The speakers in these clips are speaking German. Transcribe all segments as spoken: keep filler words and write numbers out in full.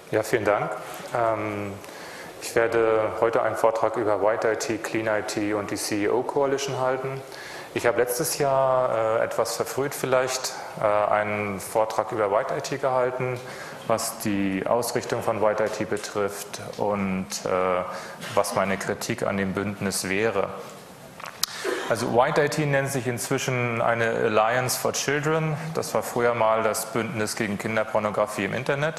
Ja, vielen Dank. Ähm, ich werde heute einen Vortrag über White I T, Clean I T und die C E O Coalition halten. Ich habe letztes Jahr, äh, etwas verfrüht vielleicht, äh, einen Vortrag über White I T gehalten, was die Ausrichtung von White I T betrifft und äh, was meine Kritik an dem Bündnis wäre. Also White I T nennt sich inzwischen eine Alliance for Children. Das war früher mal das Bündnis gegen Kinderpornografie im Internet.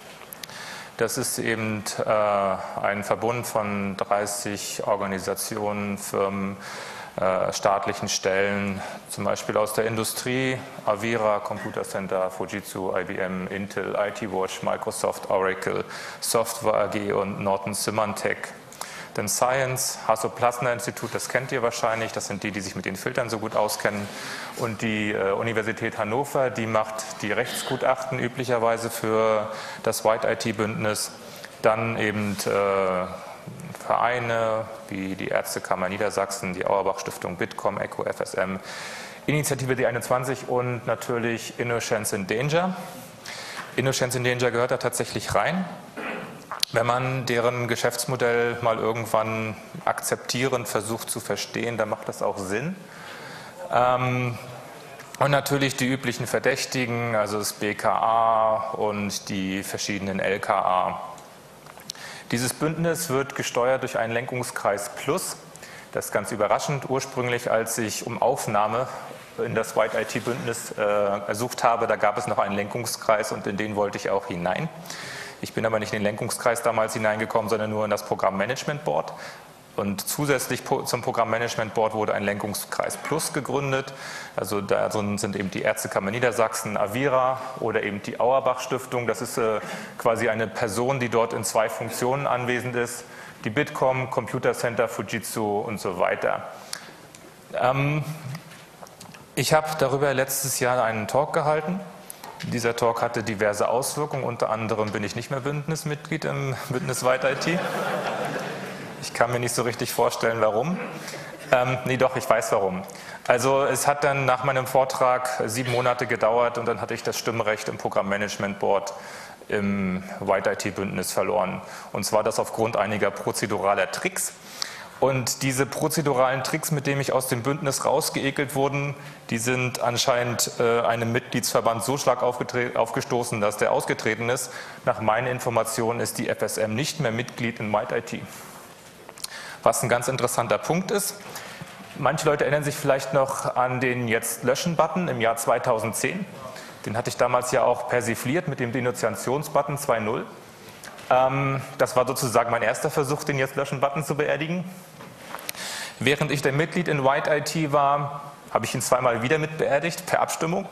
Das ist eben äh, ein Verbund von dreißig Organisationen, Firmen, äh, staatlichen Stellen, zum Beispiel aus der Industrie, Avira, Computer Center, Fujitsu, I B M, Intel, I T Watch, Microsoft, Oracle, Software A G und Norton Symantec. Dann Science, Hasso-Plattner-Institut, das kennt ihr wahrscheinlich, das sind die, die sich mit den Filtern so gut auskennen. Und die äh, Universität Hannover, die macht die Rechtsgutachten üblicherweise für das White I T-Bündnis. Dann eben äh, Vereine wie die Ärztekammer Niedersachsen, die Auerbach-Stiftung, Bitkom, ECHO, F S M, Initiative D einundzwanzig und natürlich Innocence in Danger. Innocence in Danger gehört da tatsächlich rein. Wenn man deren Geschäftsmodell mal irgendwann akzeptierend versucht zu verstehen, dann macht das auch Sinn. Ähm, und natürlich die üblichen Verdächtigen, also das B K A und die verschiedenen L K A. Dieses Bündnis wird gesteuert durch einen Lenkungskreis Plus. Das ist ganz überraschend. Ursprünglich, als ich um Aufnahme in das White I T-Bündnis äh, ersucht habe, da gab es noch einen Lenkungskreis und in den wollte ich auch hinein. Ich bin aber nicht in den Lenkungskreis damals hineingekommen, sondern nur in das Programmmanagement Board. Und zusätzlich zum Programmmanagement Board wurde ein Lenkungskreis Plus gegründet. Also da sind eben die Ärztekammer Niedersachsen, Avira oder eben die Auerbach-Stiftung. Das ist äh, quasi eine Person, die dort in zwei Funktionen anwesend ist. Die Bitkom, Computer Center, Fujitsu und so weiter. Ähm, ich habe darüber letztes Jahr einen Talk gehalten. Dieser Talk hatte diverse Auswirkungen, unter anderem bin ich nicht mehr Bündnismitglied im Bündnis White I T. Ich kann mir nicht so richtig vorstellen, warum. Ähm, nee, doch, ich weiß warum. Also es hat dann nach meinem Vortrag sieben Monate gedauert und dann hatte ich das Stimmrecht im Programmmanagement Board im White I T-Bündnis verloren. Und zwar das aufgrund einiger prozeduraler Tricks. Und diese prozeduralen Tricks, mit denen ich aus dem Bündnis rausgeekelt wurden, die sind anscheinend äh, einem Mitgliedsverband so stark aufgestoßen, dass der ausgetreten ist. Nach meinen Informationen ist die F S M nicht mehr Mitglied in White I T. Was ein ganz interessanter Punkt ist. Manche Leute erinnern sich vielleicht noch an den Jetzt-Löschen-Button im Jahr zweitausendzehn. Den hatte ich damals ja auch persifliert mit dem Denunziations-Button zwei Punkt null. Das war sozusagen mein erster Versuch, den Jetzt-Löschen-Button zu beerdigen. Während ich der Mitglied in White I T war, habe ich ihn zweimal wieder mit beerdigt, per Abstimmung.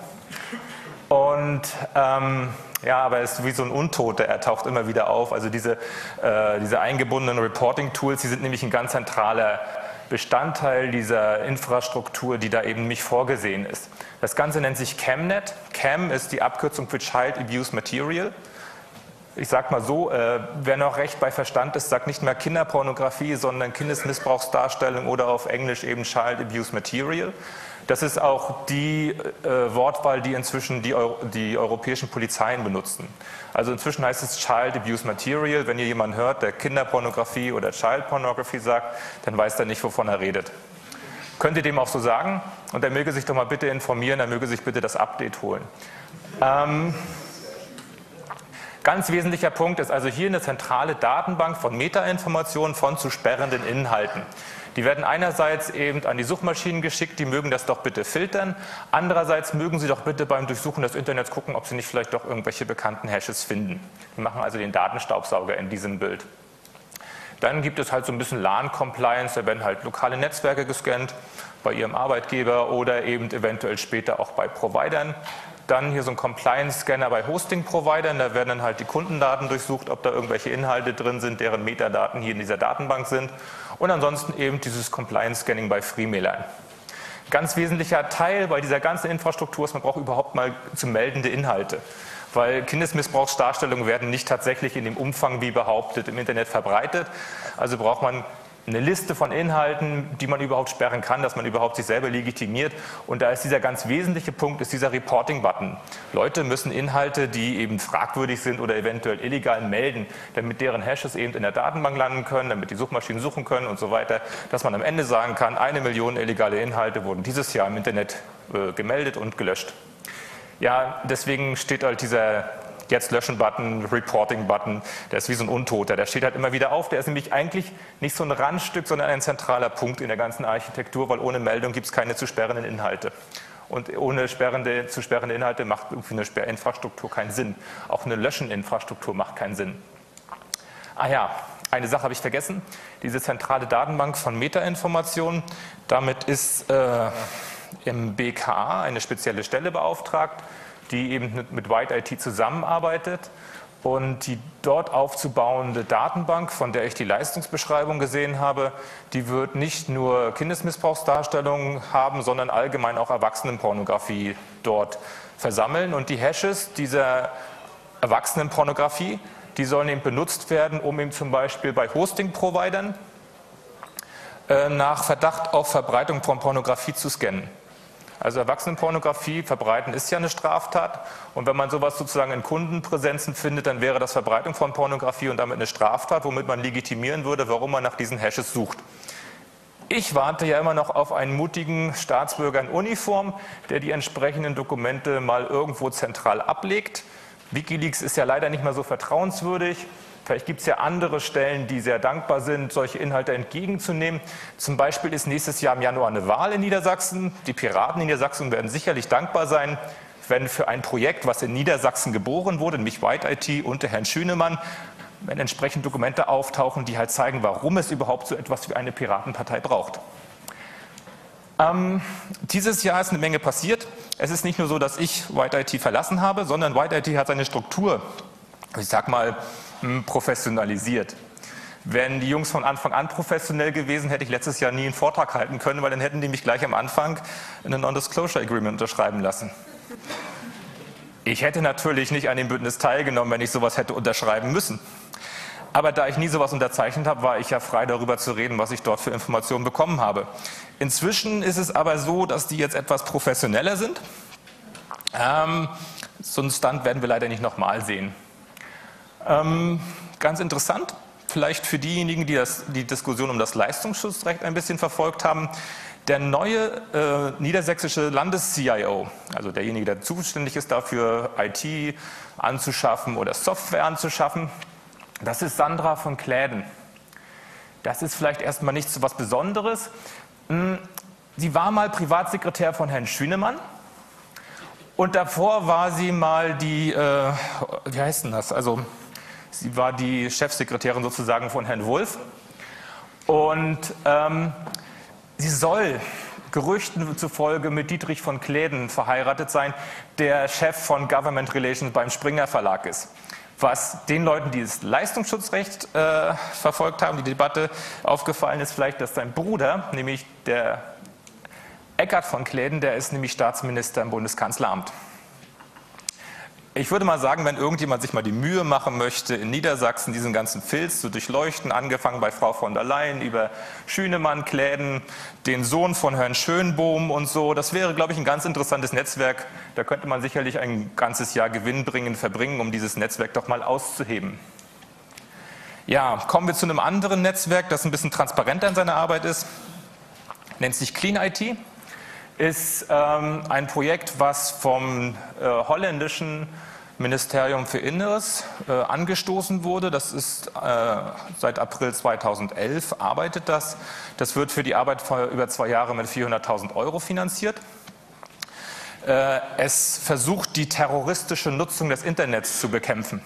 Und ähm, ja, aber er ist wie so ein Untoter, er taucht immer wieder auf. Also diese, äh, diese eingebundenen Reporting-Tools, die sind nämlich ein ganz zentraler Bestandteil dieser Infrastruktur, die da eben nicht vorgesehen ist. Das Ganze nennt sich CAMNet. CAM ist die Abkürzung für Child Abuse Material. Ich sage mal so, äh, wer noch recht bei Verstand ist, sagt nicht mehr Kinderpornografie, sondern Kindesmissbrauchsdarstellung oder auf Englisch eben Child Abuse Material. Das ist auch die äh, Wortwahl, die inzwischen die, Euro, die europäischen Polizeien benutzen. Also inzwischen heißt es Child Abuse Material. Wenn ihr jemanden hört, der Kinderpornografie oder Child Pornography sagt, dann weiß er nicht, wovon er redet. Könnt ihr dem auch so sagen? Und er möge sich doch mal bitte informieren, er möge sich bitte das Update holen. Ähm, Ganz wesentlicher Punkt ist also hier eine zentrale Datenbank von Metainformationen von zu sperrenden Inhalten. Die werden einerseits eben an die Suchmaschinen geschickt, die mögen das doch bitte filtern. Andererseits mögen sie doch bitte beim Durchsuchen des Internets gucken, ob sie nicht vielleicht doch irgendwelche bekannten Hashes finden. Wir machen also den Datenstaubsauger in diesem Bild. Dann gibt es halt so ein bisschen LAN-Compliance, da werden halt lokale Netzwerke gescannt, bei ihrem Arbeitgeber oder eben eventuell später auch bei Providern. Dann hier so ein Compliance-Scanner bei Hosting-Providern, da werden dann halt die Kundendaten durchsucht, ob da irgendwelche Inhalte drin sind, deren Metadaten hier in dieser Datenbank sind. Und ansonsten eben dieses Compliance-Scanning bei Freemailern. Ganz wesentlicher Teil bei dieser ganzen Infrastruktur ist, man braucht überhaupt mal zu meldende Inhalte. Weil Kindesmissbrauchsdarstellungen werden nicht tatsächlich in dem Umfang wie behauptet im Internet verbreitet. Also braucht man eine Liste von Inhalten, die man überhaupt sperren kann, dass man überhaupt sich selber legitimiert. Und da ist dieser ganz wesentliche Punkt, ist dieser Reporting-Button. Leute müssen Inhalte, die eben fragwürdig sind oder eventuell illegal, melden, damit deren Hashes eben in der Datenbank landen können, damit die Suchmaschinen suchen können und so weiter, dass man am Ende sagen kann, eine Million illegale Inhalte wurden dieses Jahr im Internet äh, gemeldet und gelöscht. Ja, deswegen steht halt dieser Jetzt löschen-Button, Reporting-Button, der ist wie so ein Untoter, der steht halt immer wieder auf, der ist nämlich eigentlich nicht so ein Randstück, sondern ein zentraler Punkt in der ganzen Architektur, weil ohne Meldung gibt es keine zu sperrenden Inhalte. Und ohne sperrende, zu sperrende Inhalte macht irgendwie eine Sperrinfrastruktur keinen Sinn. Auch eine Löscheninfrastruktur macht keinen Sinn. Ah ja, eine Sache habe ich vergessen, diese zentrale Datenbank von Metainformationen, damit ist äh, im B K A eine spezielle Stelle beauftragt, die eben mit White I T zusammenarbeitet und die dort aufzubauende Datenbank, von der ich die Leistungsbeschreibung gesehen habe, die wird nicht nur Kindesmissbrauchsdarstellungen haben, sondern allgemein auch Erwachsenenpornografie dort versammeln. Und die Hashes dieser Erwachsenenpornografie, die sollen eben benutzt werden, um eben zum Beispiel bei Hosting-Providern äh, nach Verdacht auf Verbreitung von Pornografie zu scannen. Also Erwachsenenpornografie verbreiten ist ja eine Straftat und wenn man sowas sozusagen in Kundenpräsenzen findet, dann wäre das Verbreitung von Pornografie und damit eine Straftat, womit man legitimieren würde, warum man nach diesen Hashes sucht. Ich warte ja immer noch auf einen mutigen Staatsbürger in Uniform, der die entsprechenden Dokumente mal irgendwo zentral ablegt. WikiLeaks ist ja leider nicht mehr so vertrauenswürdig. Vielleicht gibt es ja andere Stellen, die sehr dankbar sind, solche Inhalte entgegenzunehmen. Zum Beispiel ist nächstes Jahr im Januar eine Wahl in Niedersachsen. Die Piraten in Niedersachsen werden sicherlich dankbar sein, wenn für ein Projekt, was in Niedersachsen geboren wurde, nämlich White I T unter Herrn Schünemann, wenn entsprechend Dokumente auftauchen, die halt zeigen, warum es überhaupt so etwas wie eine Piratenpartei braucht. Ähm, dieses Jahr ist eine Menge passiert. Es ist nicht nur so, dass ich White I T verlassen habe, sondern White I T hat seine Struktur, ich sag mal, professionalisiert. Wären die Jungs von Anfang an professionell gewesen, hätte ich letztes Jahr nie einen Vortrag halten können, weil dann hätten die mich gleich am Anfang ein Non-Disclosure Agreement unterschreiben lassen. Ich hätte natürlich nicht an dem Bündnis teilgenommen, wenn ich sowas hätte unterschreiben müssen. Aber da ich nie sowas unterzeichnet habe, war ich ja frei darüber zu reden, was ich dort für Informationen bekommen habe. Inzwischen ist es aber so, dass die jetzt etwas professioneller sind. Ähm, so einen Stand werden wir leider nicht nochmal sehen. Ähm, ganz interessant, vielleicht für diejenigen, die das, die Diskussion um das Leistungsschutzrecht ein bisschen verfolgt haben, der neue äh, niedersächsische Landes-C I O, also derjenige, der zuständig ist dafür, I T anzuschaffen oder Software anzuschaffen, das ist Sandra von Kläden. Das ist vielleicht erstmal nichts so was Besonderes. Sie war mal Privatsekretär von Herrn Schünemann. Und davor war sie mal die, äh, wie heißt denn das, also sie war die Chefsekretärin sozusagen von Herrn Wulff. Und ähm, sie soll Gerüchten zufolge mit Dietrich von Kläden verheiratet sein, der Chef von Government Relations beim Springer Verlag ist. Was den Leuten, die das Leistungsschutzrecht äh, verfolgt haben, die Debatte, aufgefallen ist vielleicht, dass sein Bruder, nämlich der Eckhard von Kläden, der ist nämlich Staatsminister im Bundeskanzleramt. Ich würde mal sagen, wenn irgendjemand sich mal die Mühe machen möchte, in Niedersachsen diesen ganzen Filz zu durchleuchten, angefangen bei Frau von der Leyen über Schünemann, Kläden, den Sohn von Herrn Schönbohm und so, das wäre, glaube ich, ein ganz interessantes Netzwerk. Da könnte man sicherlich ein ganzes Jahr gewinnbringend verbringen, um dieses Netzwerk doch mal auszuheben. Ja, kommen wir zu einem anderen Netzwerk, das ein bisschen transparenter in seiner Arbeit ist, nennt sich Clean I T. Ist ähm, ein Projekt, was vom äh, holländischen Ministerium für Inneres äh, angestoßen wurde. Das ist äh, seit April zweitausendelf arbeitet das. Das wird für die Arbeit für über zwei Jahre mit vierhunderttausend Euro finanziert. Äh, es versucht, die terroristische Nutzung des Internets zu bekämpfen.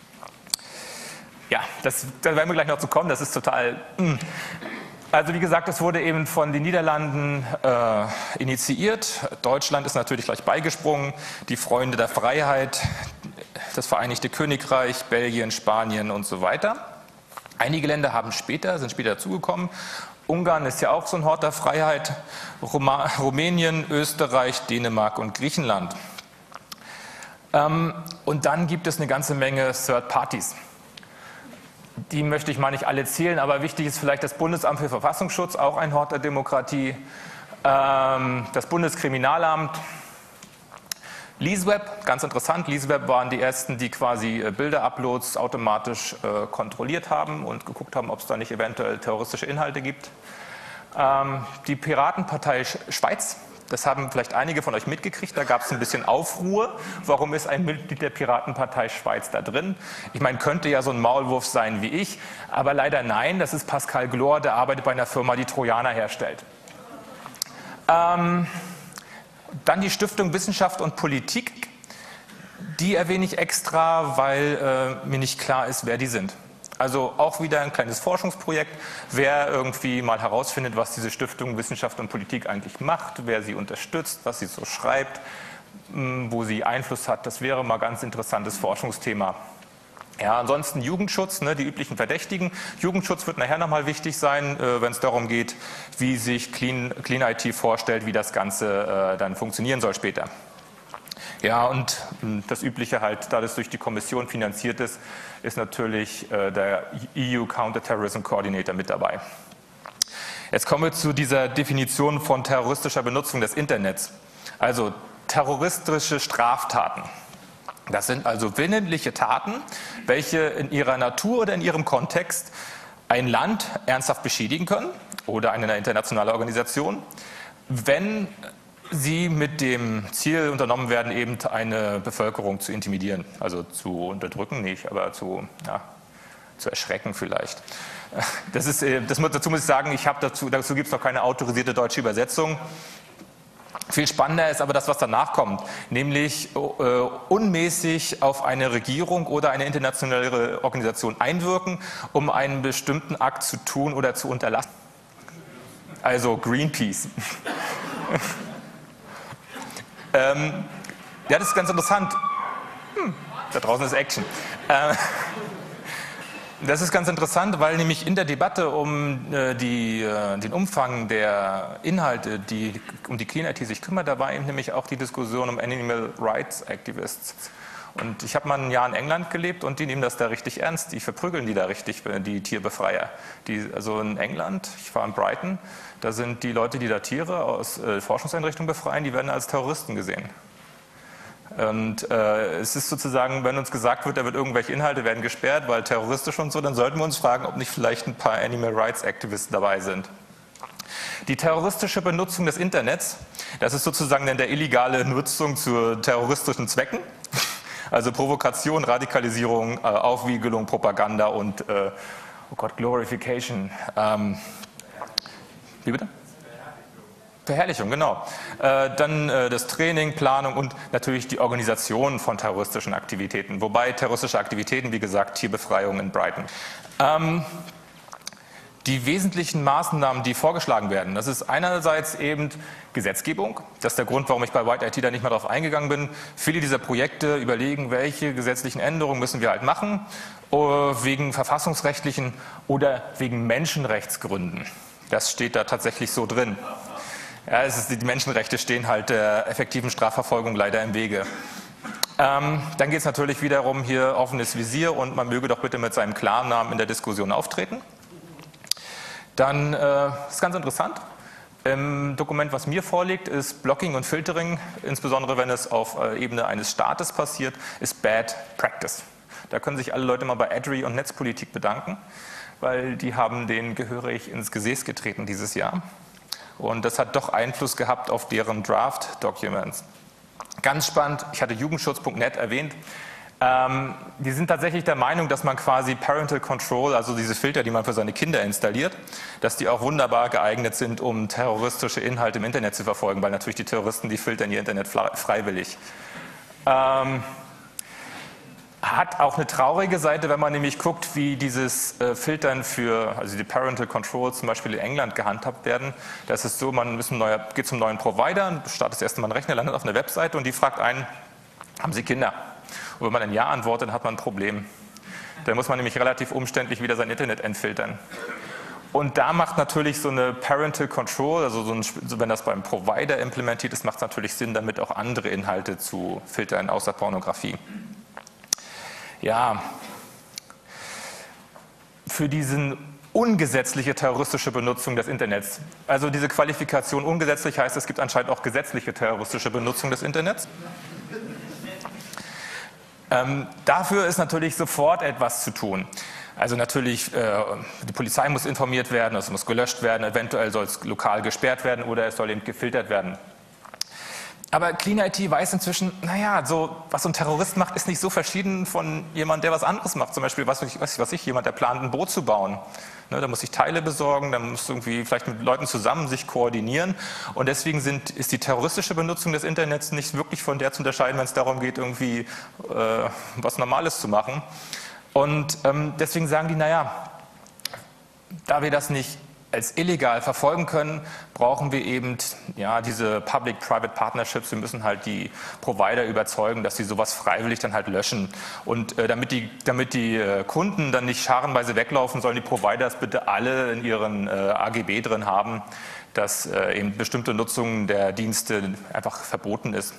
Ja, das, da werden wir gleich noch zu kommen. Das ist total... Mh. Also wie gesagt, es wurde eben von den Niederlanden äh, initiiert. Deutschland ist natürlich gleich beigesprungen. Die Freunde der Freiheit, das Vereinigte Königreich, Belgien, Spanien und so weiter. Einige Länder haben später, sind später dazugekommen. Ungarn ist ja auch so ein Hort der Freiheit. Roma, Rumänien, Österreich, Dänemark und Griechenland. Ähm, und dann gibt es eine ganze Menge Third Parties. die möchte ich mal nicht alle zählen, aber wichtig ist vielleicht das Bundesamt für Verfassungsschutz, auch ein Hort der Demokratie, ähm, das Bundeskriminalamt, LeaseWeb, ganz interessant, LeaseWeb waren die ersten, die quasi Bilder-Uploads automatisch äh, kontrolliert haben und geguckt haben, ob es da nicht eventuell terroristische Inhalte gibt. Ähm, die Piratenpartei Schweiz, das haben vielleicht einige von euch mitgekriegt, da gab es ein bisschen Aufruhr. Warum ist ein Mitglied der Piratenpartei Schweiz da drin? Ich meine, könnte ja so ein Maulwurf sein wie ich, aber leider nein, das ist Pascal Glor, der arbeitet bei einer Firma, die Trojaner herstellt. Ähm, Dann die Stiftung Wissenschaft und Politik, die erwähne ich extra, weil äh, mir nicht klar ist, wer die sind. Also auch wieder ein kleines Forschungsprojekt, wer irgendwie mal herausfindet, was diese Stiftung Wissenschaft und Politik eigentlich macht, wer sie unterstützt, was sie so schreibt, wo sie Einfluss hat, das wäre mal ein ganz interessantes Forschungsthema. Ja, ansonsten Jugendschutz, ne, die üblichen Verdächtigen. Jugendschutz wird nachher nochmal wichtig sein, äh, wenn es darum geht, wie sich Clean, Clean I T vorstellt, wie das Ganze äh, dann funktionieren soll später. Ja, und mh, das Übliche halt, da das durch die Kommission finanziert ist, ist natürlich äh, der E U Counterterrorism Coordinator mit dabei. Jetzt kommen wir zu dieser Definition von terroristischer Benutzung des Internets. Also terroristische Straftaten. Das sind also willentliche Taten, welche in ihrer Natur oder in ihrem Kontext ein Land ernsthaft beschädigen können oder eine internationale Organisation, wenn sie mit dem Ziel unternommen werden, eben eine Bevölkerung zu intimidieren, also zu unterdrücken nicht, aber zu, ja, zu erschrecken vielleicht. Das ist, das, dazu muss ich sagen, ich habe dazu, dazu gibt es noch keine autorisierte deutsche Übersetzung. Viel spannender ist aber das, was danach kommt, nämlich äh, unmäßig auf eine Regierung oder eine internationale Organisation einwirken, um einen bestimmten Akt zu tun oder zu unterlassen. Also Greenpeace. ähm, ja, das ist ganz interessant. Hm, da draußen ist Action. Äh, Das ist ganz interessant, weil nämlich in der Debatte um äh, die, äh, den Umfang der Inhalte, die um die Clean I T sich kümmert, da war eben nämlich auch die Diskussion um Animal Rights Activists. Und ich habe mal ein Jahr in England gelebt und die nehmen das da richtig ernst. Die verprügeln die da richtig, die Tierbefreier. Die, also in England, ich war in Brighton, da sind die Leute, die da Tiere aus äh, Forschungseinrichtungen befreien, die werden als Terroristen gesehen. Und äh, es ist sozusagen, wenn uns gesagt wird, da wird irgendwelche Inhalte werden gesperrt, weil terroristisch und so, dann sollten wir uns fragen, ob nicht vielleicht ein paar Animal Rights Activisten dabei sind. Die terroristische Benutzung des Internets, das ist sozusagen dann der illegale Nutzung zu terroristischen Zwecken, also Provokation, Radikalisierung, äh, Aufwiegelung, Propaganda und, äh, oh Gott, Glorification. Ähm, wie bitte? Verherrlichung, genau. Äh, dann äh, das Training, Planung und natürlich die Organisation von terroristischen Aktivitäten. Wobei terroristische Aktivitäten, wie gesagt, Tierbefreiung in Brighton. Ähm, die wesentlichen Maßnahmen, die vorgeschlagen werden, das ist einerseits eben Gesetzgebung. Das ist der Grund, warum ich bei White I T da nicht mehr darauf eingegangen bin. Viele dieser Projekte überlegen, welche gesetzlichen Änderungen müssen wir halt machen, wegen verfassungsrechtlichen oder wegen Menschenrechtsgründen. Das steht da tatsächlich so drin. Ja, es ist, die Menschenrechte stehen halt der effektiven Strafverfolgung leider im Wege. Ähm, dann geht es natürlich wiederum hier offenes Visier und man möge doch bitte mit seinem Klarnamen in der Diskussion auftreten. Dann äh, ist ganz interessant. Im Dokument, was mir vorliegt, ist Blocking und Filtering, insbesondere wenn es auf äh, Ebene eines Staates passiert, ist Bad Practice. Da können sich alle Leute mal bei Adri und Netzpolitik bedanken, weil die haben denen gehörig ins Gesäß getreten dieses Jahr. Und das hat doch Einfluss gehabt auf deren Draft-Documents. Ganz spannend, ich hatte Jugendschutz Punkt net erwähnt. Ähm, die sind tatsächlich der Meinung, dass man quasi Parental Control, also diese Filter, die man für seine Kinder installiert, dass die auch wunderbar geeignet sind, um terroristische Inhalte im Internet zu verfolgen, weil natürlich die Terroristen, die filtern ihr Internet freiwillig. Ähm, Hat auch eine traurige Seite, wenn man nämlich guckt, wie dieses äh, Filtern für, also die Parental Control zum Beispiel in England gehandhabt werden. Das ist so, man ist ein neuer, geht zum neuen Provider, startet das erste Mal einen Rechner, landet auf einer Webseite und die fragt einen, haben Sie Kinder? Und wenn man ein Ja antwortet, dann hat man ein Problem. Dann muss man nämlich relativ umständlich wieder sein Internet entfiltern. Und da macht natürlich so eine Parental Control, also so ein, wenn das beim Provider implementiert ist, macht es natürlich Sinn, damit auch andere Inhalte zu filtern, außer Pornografie. Ja, für diesen ungesetzliche terroristische Benutzung des Internets. Also diese Qualifikation ungesetzlich heißt, es gibt anscheinend auch gesetzliche terroristische Benutzung des Internets. Ähm, dafür ist natürlich sofort etwas zu tun. Also natürlich, äh, die Polizei muss informiert werden, es muss gelöscht werden, eventuell soll es lokal gesperrt werden oder es soll eben gefiltert werden. Aber Clean I T weiß inzwischen, naja, so, was so ein Terrorist macht, ist nicht so verschieden von jemandem, der was anderes macht. Zum Beispiel, was weiß was ich, jemand, der plant, ein Boot zu bauen. Ne, da muss sich Teile besorgen, da muss irgendwie vielleicht mit Leuten zusammen sich koordinieren. Und deswegen sind, ist die terroristische Benutzung des Internets nicht wirklich von der zu unterscheiden, wenn es darum geht, irgendwie äh, was Normales zu machen. Und ähm, deswegen sagen die, naja, da wir das nicht als illegal verfolgen können, brauchen wir eben ja, diese Public-Private Partnerships. Wir müssen halt die Provider überzeugen, dass sie sowas freiwillig dann halt löschen. Und äh, damit die, damit die äh, Kunden dann nicht scharenweise weglaufen, sollen die Providers bitte alle in ihren äh, A G B drin haben, dass äh, eben bestimmte Nutzung der Dienste einfach verboten ist.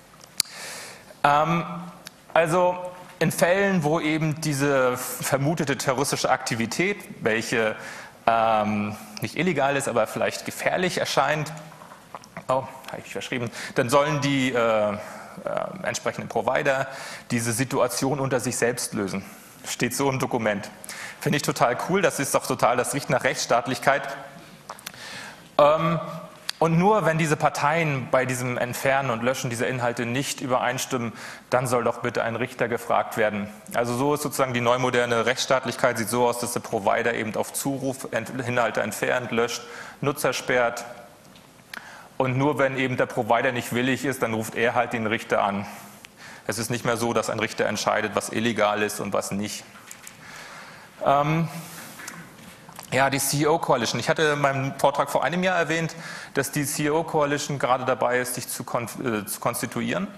Ähm, also in Fällen, wo eben diese vermutete terroristische Aktivität, welche Ähm, nicht illegal ist, aber vielleicht gefährlich erscheint, oh, habe ich verschrieben, dann sollen die äh, äh, entsprechenden Provider diese Situation unter sich selbst lösen. Steht so im Dokument. Finde ich total cool, das ist doch total, das riecht nach Rechtsstaatlichkeit. Ähm, Und nur wenn diese Parteien bei diesem Entfernen und Löschen dieser Inhalte nicht übereinstimmen, dann soll doch bitte ein Richter gefragt werden. Also so ist sozusagen die neumoderne Rechtsstaatlichkeit, sieht so aus, dass der Provider eben auf Zuruf Inhalte entfernt, löscht, Nutzer sperrt. Und nur wenn eben der Provider nicht willig ist, dann ruft er halt den Richter an. Es ist nicht mehr so, dass ein Richter entscheidet, was illegal ist und was nicht. Ähm, Ja, die C E O Coalition. Ich hatte in meinem Vortrag vor einem Jahr erwähnt, dass die C E O Coalition gerade dabei ist, sich zu, kon äh, zu konstituieren.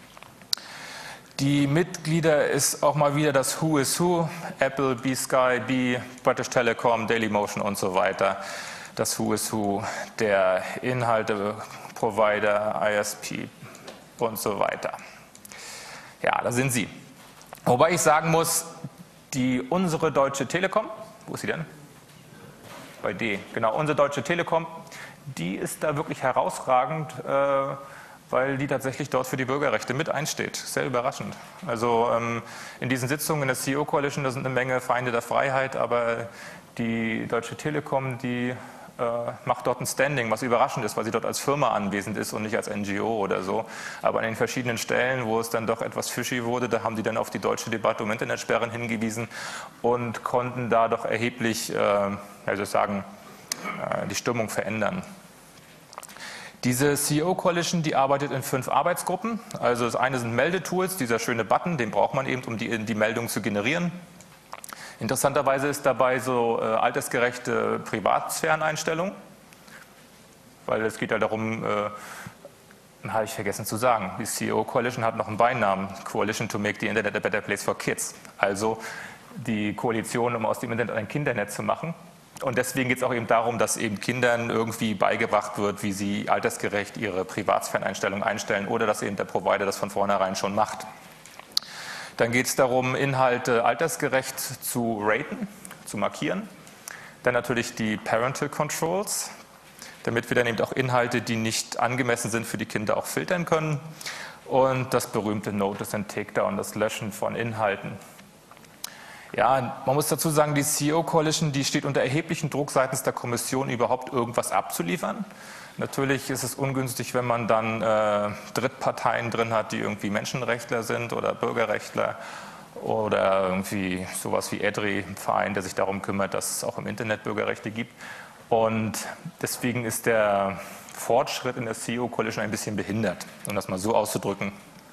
Die Mitglieder ist auch mal wieder das Who is Who, Apple, B-Sky, B, British Telecom, Dailymotion und so weiter. Das Who is Who der Inhalteprovider, I S P und so weiter. Ja, da sind sie. Wobei ich sagen muss, die unsere Deutsche Telekom, wo ist sie denn? Bei D, genau, unsere Deutsche Telekom, die ist da wirklich herausragend, äh, weil die tatsächlich dort für die Bürgerrechte mit einsteht. Sehr überraschend. Also ähm, in diesen Sitzungen in der C E O Coalition, da sind eine Menge Feinde der Freiheit, aber die Deutsche Telekom, die äh, macht dort ein Standing, was überraschend ist, weil sie dort als Firma anwesend ist und nicht als N G O oder so. Aber an den verschiedenen Stellen, wo es dann doch etwas fishy wurde, da haben die dann auf die deutsche Debatte um Internetsperren hingewiesen und konnten da doch erheblich, äh, wie soll ich sagen, äh, die Stimmung verändern. Diese C E O Coalition, die arbeitet in fünf Arbeitsgruppen. Also das eine sind Meldetools, dieser schöne Button, den braucht man eben, um die, die Meldung zu generieren. Interessanterweise ist dabei so äh, altersgerechte Privatsphäreneinstellung, weil es geht ja darum, äh, habe ich vergessen zu sagen, die C E O Coalition hat noch einen Beinamen, Coalition to make the Internet a better place for kids. Also die Koalition, um aus dem Internet ein Kindernetz zu machen. Und deswegen geht es auch eben darum, dass eben Kindern irgendwie beigebracht wird, wie sie altersgerecht ihre Privatsphäreneinstellungen einstellen oder dass eben der Provider das von vornherein schon macht. Dann geht es darum, Inhalte altersgerecht zu raten, zu markieren. Dann natürlich die Parental Controls, damit wir dann eben auch Inhalte, die nicht angemessen sind für die Kinder, auch filtern können. Und das berühmte Notice and Takedown, das Löschen von Inhalten. Ja, man muss dazu sagen, die C E O Coalition, die steht unter erheblichem Druck seitens der Kommission, überhaupt irgendwas abzuliefern. Natürlich ist es ungünstig, wenn man dann äh, Drittparteien drin hat, die irgendwie Menschenrechtler sind oder Bürgerrechtler oder irgendwie sowas wie EDRI, ein Verein, der sich darum kümmert, dass es auch im Internet Bürgerrechte gibt. Und deswegen ist der Fortschritt in der C E O Coalition ein bisschen behindert, um das mal so auszudrücken.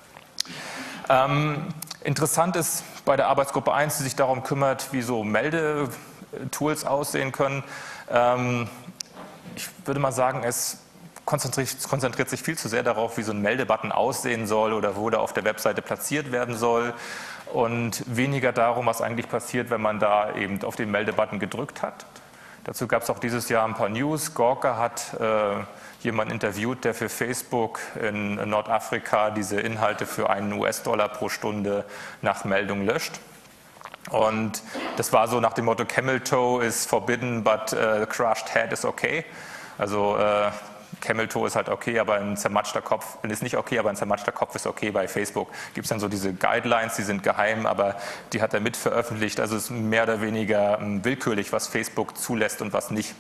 Ähm, interessant ist bei der Arbeitsgruppe eins, die sich darum kümmert, wie so Meldetools aussehen können. Ähm, ich würde mal sagen, es konzentriert, konzentriert sich viel zu sehr darauf, wie so ein Meldebutton aussehen soll oder wo der auf der Webseite platziert werden soll und weniger darum, was eigentlich passiert, wenn man da eben auf den Meldebutton gedrückt hat. Dazu gab es auch dieses Jahr ein paar News. Gawker hat äh, jemanden interviewt, der für Facebook in Nordafrika diese Inhalte für einen U S-Dollar pro Stunde nach Meldung löscht. Und das war so nach dem Motto, Camel Toe is forbidden, but uh, crushed head is okay. Also äh, Camel Toe ist halt okay, aber ein zermatschter Kopf ist nicht okay, aber ein zermatschter Kopf ist okay. Bei Facebook gibt es dann so diese Guidelines, die sind geheim, aber die hat er mit veröffentlicht. Also es ist mehr oder weniger ähm, willkürlich, was Facebook zulässt und was nicht.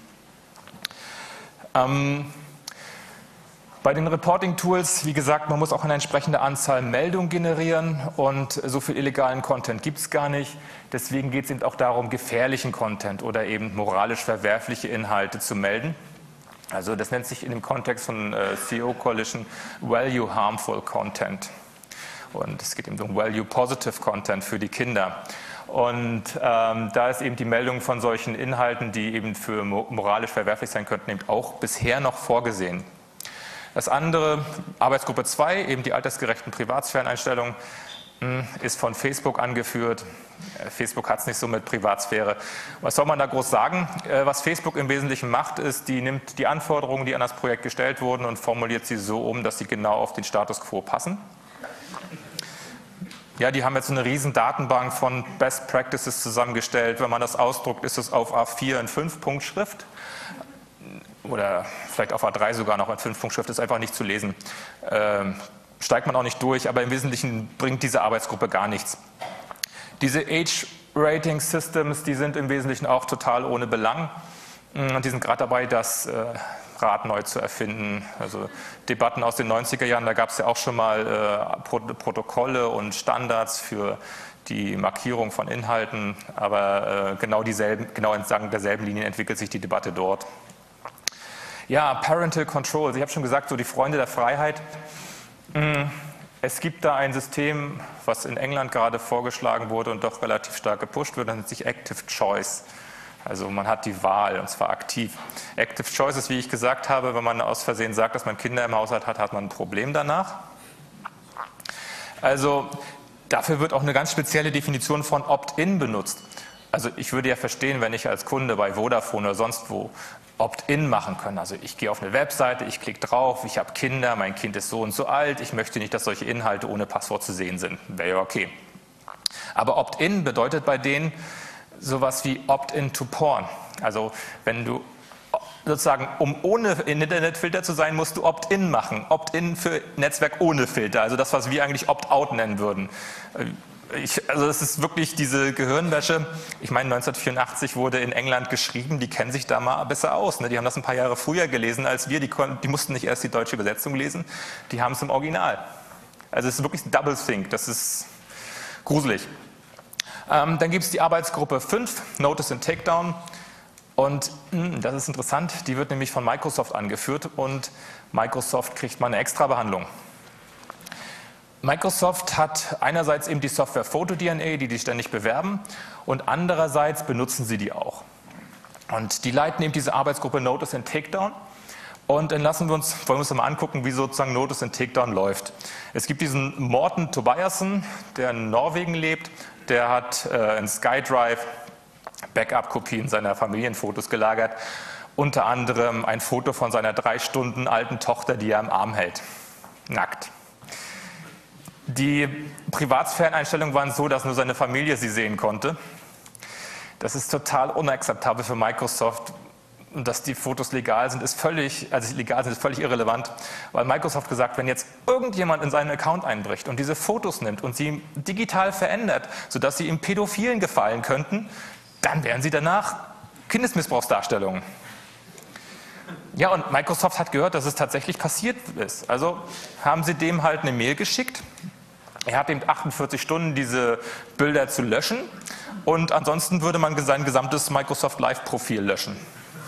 Ähm, Bei den Reporting-Tools, wie gesagt, man muss auch eine entsprechende Anzahl Meldungen generieren und so viel illegalen Content gibt es gar nicht. Deswegen geht es eben auch darum, gefährlichen Content oder eben moralisch verwerfliche Inhalte zu melden. Also das nennt sich in dem Kontext von äh, C E O Coalition Value Harmful Content. Und es geht eben um Value Positive Content für die Kinder. Und ähm, da ist eben die Meldung von solchen Inhalten, die eben für moralisch verwerflich sein könnten, eben auch bisher noch vorgesehen. Das andere, Arbeitsgruppe zwei, eben die altersgerechten Privatsphäreneinstellungen, ist von Facebook angeführt. Facebook hat es nicht so mit Privatsphäre. Was soll man da groß sagen? Was Facebook im Wesentlichen macht, ist, die nimmt die Anforderungen, die an das Projekt gestellt wurden und formuliert sie so um, dass sie genau auf den Status quo passen. Ja, die haben jetzt eine riesen Datenbank von Best Practices zusammengestellt. Wenn man das ausdruckt, ist es auf A vier in fünf Punkt Schrift. Oder vielleicht auf A drei sogar noch in fünf Punkt Schrift, ist einfach nicht zu lesen. Ähm, steigt man auch nicht durch, aber im Wesentlichen bringt diese Arbeitsgruppe gar nichts. Diese Age-Rating-Systems, die sind im Wesentlichen auch total ohne Belang. Und die sind gerade dabei, das äh, Rad neu zu erfinden. Also Debatten aus den neunziger Jahren, da gab es ja auch schon mal äh, Pro Protokolle und Standards für die Markierung von Inhalten, aber äh, genau, dieselben, genau entlang derselben Linien entwickelt sich die Debatte dort. Ja, Parental Controls. Ich habe schon gesagt, so die Freunde der Freiheit. Es gibt da ein System, was in England gerade vorgeschlagen wurde und doch relativ stark gepusht wird, das nennt sich Active Choice. Also man hat die Wahl, und zwar aktiv. Active Choice ist, wie ich gesagt habe, wenn man aus Versehen sagt, dass man Kinder im Haushalt hat, hat man ein Problem danach. Also dafür wird auch eine ganz spezielle Definition von Opt-in benutzt. Also ich würde ja verstehen, wenn ich als Kunde bei Vodafone oder sonst wo Opt-in machen können. Also ich gehe auf eine Webseite, ich klicke drauf, ich habe Kinder, mein Kind ist so und so alt, ich möchte nicht, dass solche Inhalte ohne Passwort zu sehen sind. Wäre ja okay. Aber Opt-in bedeutet bei denen sowas wie Opt-in to Porn. Also wenn du sozusagen, um ohne Internetfilter zu sein, musst du Opt-in machen. Opt-in für Netzwerk ohne Filter. Also das, was wir eigentlich Opt-out nennen würden. Ich, also es ist wirklich diese Gehirnwäsche. Ich meine, neunzehnhundertvierundachtzig wurde in England geschrieben, die kennen sich da mal besser aus. Ne? Die haben das ein paar Jahre früher gelesen als wir. Die, konnten, die mussten nicht erst die deutsche Übersetzung lesen, die haben es im Original. Also es ist wirklich ein Double Think, das ist gruselig. Ähm, dann gibt es die Arbeitsgruppe fünf, Notice and Takedown. Und mh, das ist interessant, die wird nämlich von Microsoft angeführt und Microsoft kriegt mal eine Extrabehandlung. Microsoft hat einerseits eben die Software PhotoDNA, die die ständig bewerben, und andererseits benutzen sie die auch. Und die leiten eben diese Arbeitsgruppe Notice and Takedown. Und dann lassen wir uns, wollen wir uns mal angucken, wie sozusagen Notice and Takedown läuft. Es gibt diesen Morten Tobiasen, der in Norwegen lebt, der hat äh, in SkyDrive Backup-Kopien seiner Familienfotos gelagert, unter anderem ein Foto von seiner drei Stunden alten Tochter, die er im Arm hält, nackt. Die Privatsphäreneinstellungen waren so, dass nur seine Familie sie sehen konnte. Das ist total unakzeptabel für Microsoft. Und dass die Fotos legal sind, ist völlig, also legal sind, ist völlig irrelevant, weil Microsoft gesagt, wenn jetzt irgendjemand in seinen Account einbricht und diese Fotos nimmt und sie digital verändert, sodass sie ihm Pädophilen gefallen könnten, dann wären sie danach Kindesmissbrauchsdarstellungen. Ja, und Microsoft hat gehört, dass es tatsächlich passiert ist. Also haben sie dem halt eine Mail geschickt. Er hat eben achtundvierzig Stunden, diese Bilder zu löschen, und ansonsten würde man sein gesamtes Microsoft Live-Profil löschen.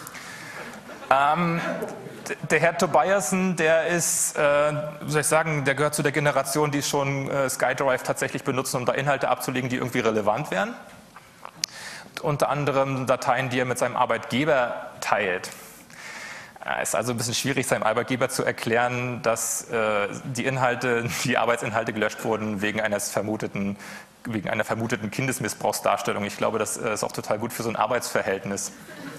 Ähm, der Herr Tobiasen, der ist, äh, wie soll ich sagen, der gehört zu der Generation, die schon äh, SkyDrive tatsächlich benutzen, um da Inhalte abzulegen, die irgendwie relevant wären. Unter anderem Dateien, die er mit seinem Arbeitgeber teilt. Es ist also ein bisschen schwierig, seinem Arbeitgeber zu erklären, dass äh, die Inhalte, die Arbeitsinhalte gelöscht wurden wegen eines vermuteten, wegen einer vermuteten Kindesmissbrauchsdarstellung. Ich glaube, das ist auch total gut für so ein Arbeitsverhältnis.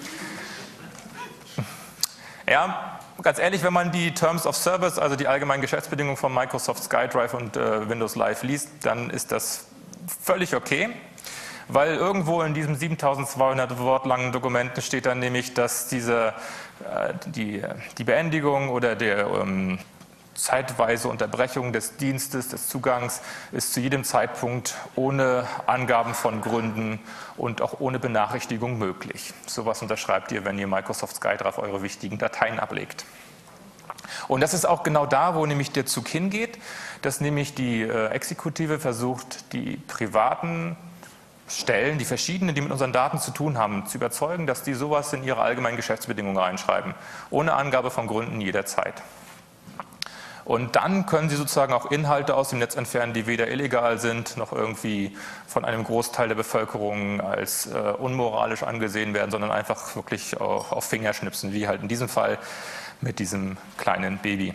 Ja, ganz ehrlich, wenn man die Terms of Service, also die allgemeinen Geschäftsbedingungen von Microsoft SkyDrive und äh, Windows Live liest, dann ist das völlig okay. weil irgendwo in diesem siebentausendzweihundert Wort langen Dokument steht dann nämlich, dass diese, äh, die, die Beendigung oder der ähm, zeitweise Unterbrechung des Dienstes, des Zugangs ist zu jedem Zeitpunkt ohne Angaben von Gründen und auch ohne Benachrichtigung möglich. Sowas unterschreibt ihr, wenn ihr Microsoft SkyDrive eure wichtigen Dateien ablegt. Und das ist auch genau da, wo nämlich der Zug hingeht, dass nämlich die äh, Exekutive versucht, die privaten Stellen, die verschiedenen, die mit unseren Daten zu tun haben, zu überzeugen, dass die sowas in ihre allgemeinen Geschäftsbedingungen reinschreiben, ohne Angabe von Gründen jederzeit. Und dann können Sie sozusagen auch Inhalte aus dem Netz entfernen, die weder illegal sind, noch irgendwie von einem Großteil der Bevölkerung als äh, unmoralisch angesehen werden, sondern einfach wirklich auch auf Fingerschnipsen, wie halt in diesem Fall mit diesem kleinen Baby.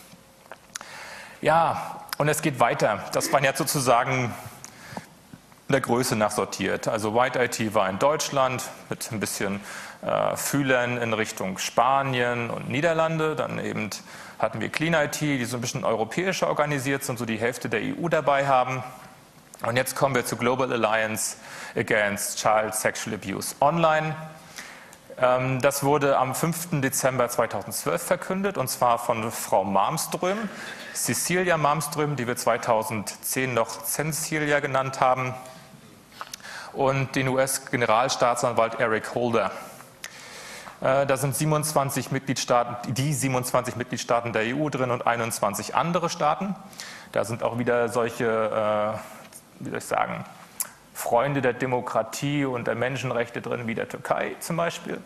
Ja, und es geht weiter. Das waren jetzt sozusagen der Größe nach sortiert. Also White I T war in Deutschland mit ein bisschen äh, Fühlern in Richtung Spanien und Niederlande, dann eben hatten wir Clean I T, die so ein bisschen europäischer organisiert sind, so die Hälfte der E U dabei haben. Und jetzt kommen wir zu Global Alliance Against Child Sexual Abuse Online. Das wurde am fünften Dezember zweitausendzwölf verkündet, und zwar von Frau Malmström, Cecilia Malmström, die wir zweitausendzehn noch Cecilia genannt haben, und den U S-Generalstaatsanwalt Eric Holder. Da sind siebenundzwanzig Mitgliedstaaten, die siebenundzwanzig Mitgliedstaaten der E U drin und einundzwanzig andere Staaten. Da sind auch wieder solche, wie soll ich sagen, Freunde der Demokratie und der Menschenrechte drin, wie der Türkei zum Beispiel.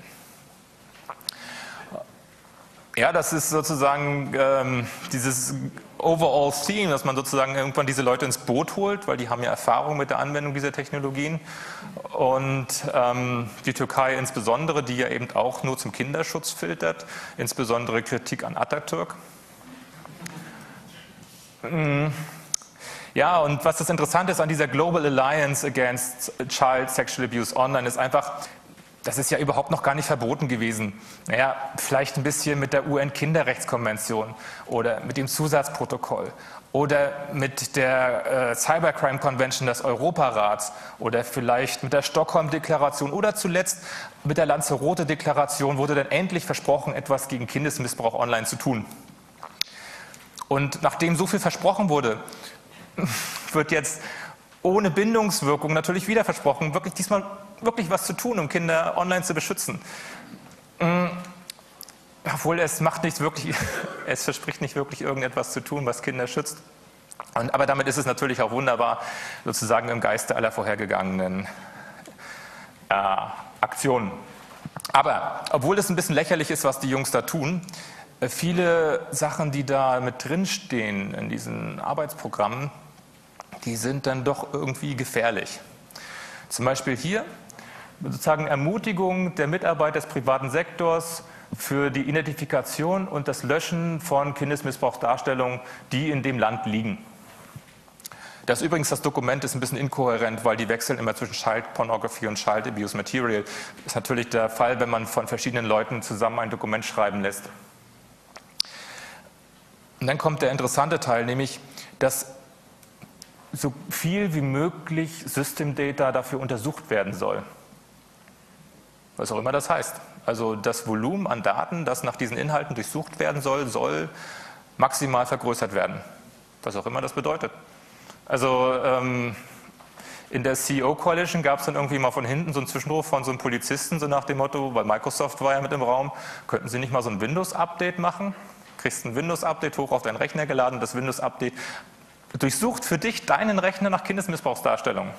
Ja, das ist sozusagen ähm, dieses Overall Theme, dass man sozusagen irgendwann diese Leute ins Boot holt, weil die haben ja Erfahrung mit der Anwendung dieser Technologien. Und ähm, die Türkei insbesondere, die ja eben auch nur zum Kinderschutz filtert, insbesondere Kritik an Atatürk. Mhm. Ja, und was das Interessante ist an dieser Global Alliance Against Child Sexual Abuse Online ist einfach, das ist ja überhaupt noch gar nicht verboten gewesen. Naja, vielleicht ein bisschen mit der U N-Kinderrechtskonvention oder mit dem Zusatzprotokoll oder mit der äh, Cybercrime Convention des Europarats oder vielleicht mit der Stockholm-Deklaration oder zuletzt mit der Lanzarote-Deklaration wurde dann endlich versprochen, etwas gegen Kindesmissbrauch online zu tun. Und nachdem so viel versprochen wurde, wird jetzt ohne Bindungswirkung natürlich wieder versprochen, wirklich diesmal wirklich was zu tun, um Kinder online zu beschützen. Obwohl es macht nicht wirklich, es verspricht nicht wirklich irgendetwas zu tun, was Kinder schützt. Und, aber damit ist es natürlich auch wunderbar, sozusagen im Geiste aller vorhergegangenen äh, Aktionen. Aber obwohl es ein bisschen lächerlich ist, was die Jungs da tun, viele Sachen, die da mit drinstehen in diesen Arbeitsprogrammen, die sind dann doch irgendwie gefährlich. Zum Beispiel hier sozusagen Ermutigung der Mitarbeiter des privaten Sektors für die Identifikation und das Löschen von Kindesmissbrauchsdarstellungen, die in dem Land liegen. Das übrigens, das Dokument ist ein bisschen inkohärent, weil die wechseln immer zwischen Child Pornography und Child Abuse Material. Das ist natürlich der Fall, wenn man von verschiedenen Leuten zusammen ein Dokument schreiben lässt. Und dann kommt der interessante Teil, nämlich, dass so viel wie möglich System Data dafür untersucht werden soll. Was auch immer das heißt. Also das Volumen an Daten, das nach diesen Inhalten durchsucht werden soll, soll maximal vergrößert werden. Was auch immer das bedeutet. Also ähm, in der C E O Coalition gab es dann irgendwie mal von hinten so einen Zwischenruf von so einem Polizisten, so nach dem Motto, weil Microsoft war ja mit im Raum, könnten Sie nicht mal so ein Windows-Update machen? Kriegst ein Windows-Update hoch auf deinen Rechner geladen, das Windows-Update durchsucht für dich deinen Rechner nach Kindesmissbrauchsdarstellungen.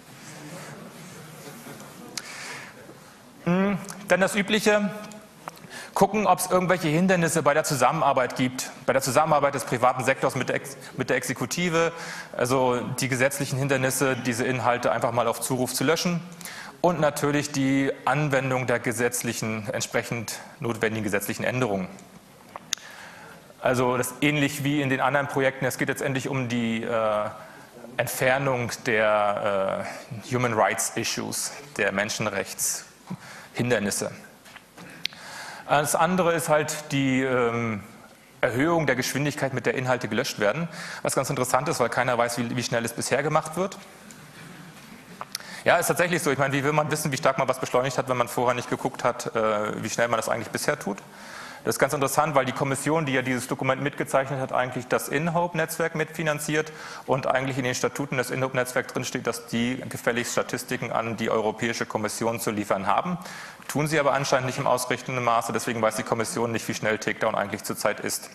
Dann das Übliche, gucken, ob es irgendwelche Hindernisse bei der Zusammenarbeit gibt, bei der Zusammenarbeit des privaten Sektors mit der, Ex mit der Exekutive, also die gesetzlichen Hindernisse, diese Inhalte einfach mal auf Zuruf zu löschen und natürlich die Anwendung der gesetzlichen, entsprechend notwendigen gesetzlichen Änderungen. Also das ähnlich wie in den anderen Projekten, es geht letztendlich um die äh, Entfernung der äh, Human Rights Issues, der Menschenrechtshindernisse. Das andere ist halt die ähm, Erhöhung der Geschwindigkeit, mit der Inhalte gelöscht werden, was ganz interessant ist, weil keiner weiß, wie, wie schnell es bisher gemacht wird. Ja, ist tatsächlich so. Ich meine, wie will man wissen, wie stark man was beschleunigt hat, wenn man vorher nicht geguckt hat, äh, wie schnell man das eigentlich bisher tut? Das ist ganz interessant, weil die Kommission, die ja dieses Dokument mitgezeichnet hat, eigentlich das InHope-Netzwerk mitfinanziert und eigentlich in den Statuten des InHope-Netzwerks drinsteht, dass die gefälligst Statistiken an die Europäische Kommission zu liefern haben. Tun sie aber anscheinend nicht im ausreichenden Maße, deswegen weiß die Kommission nicht, wie schnell Takedown eigentlich zurzeit ist.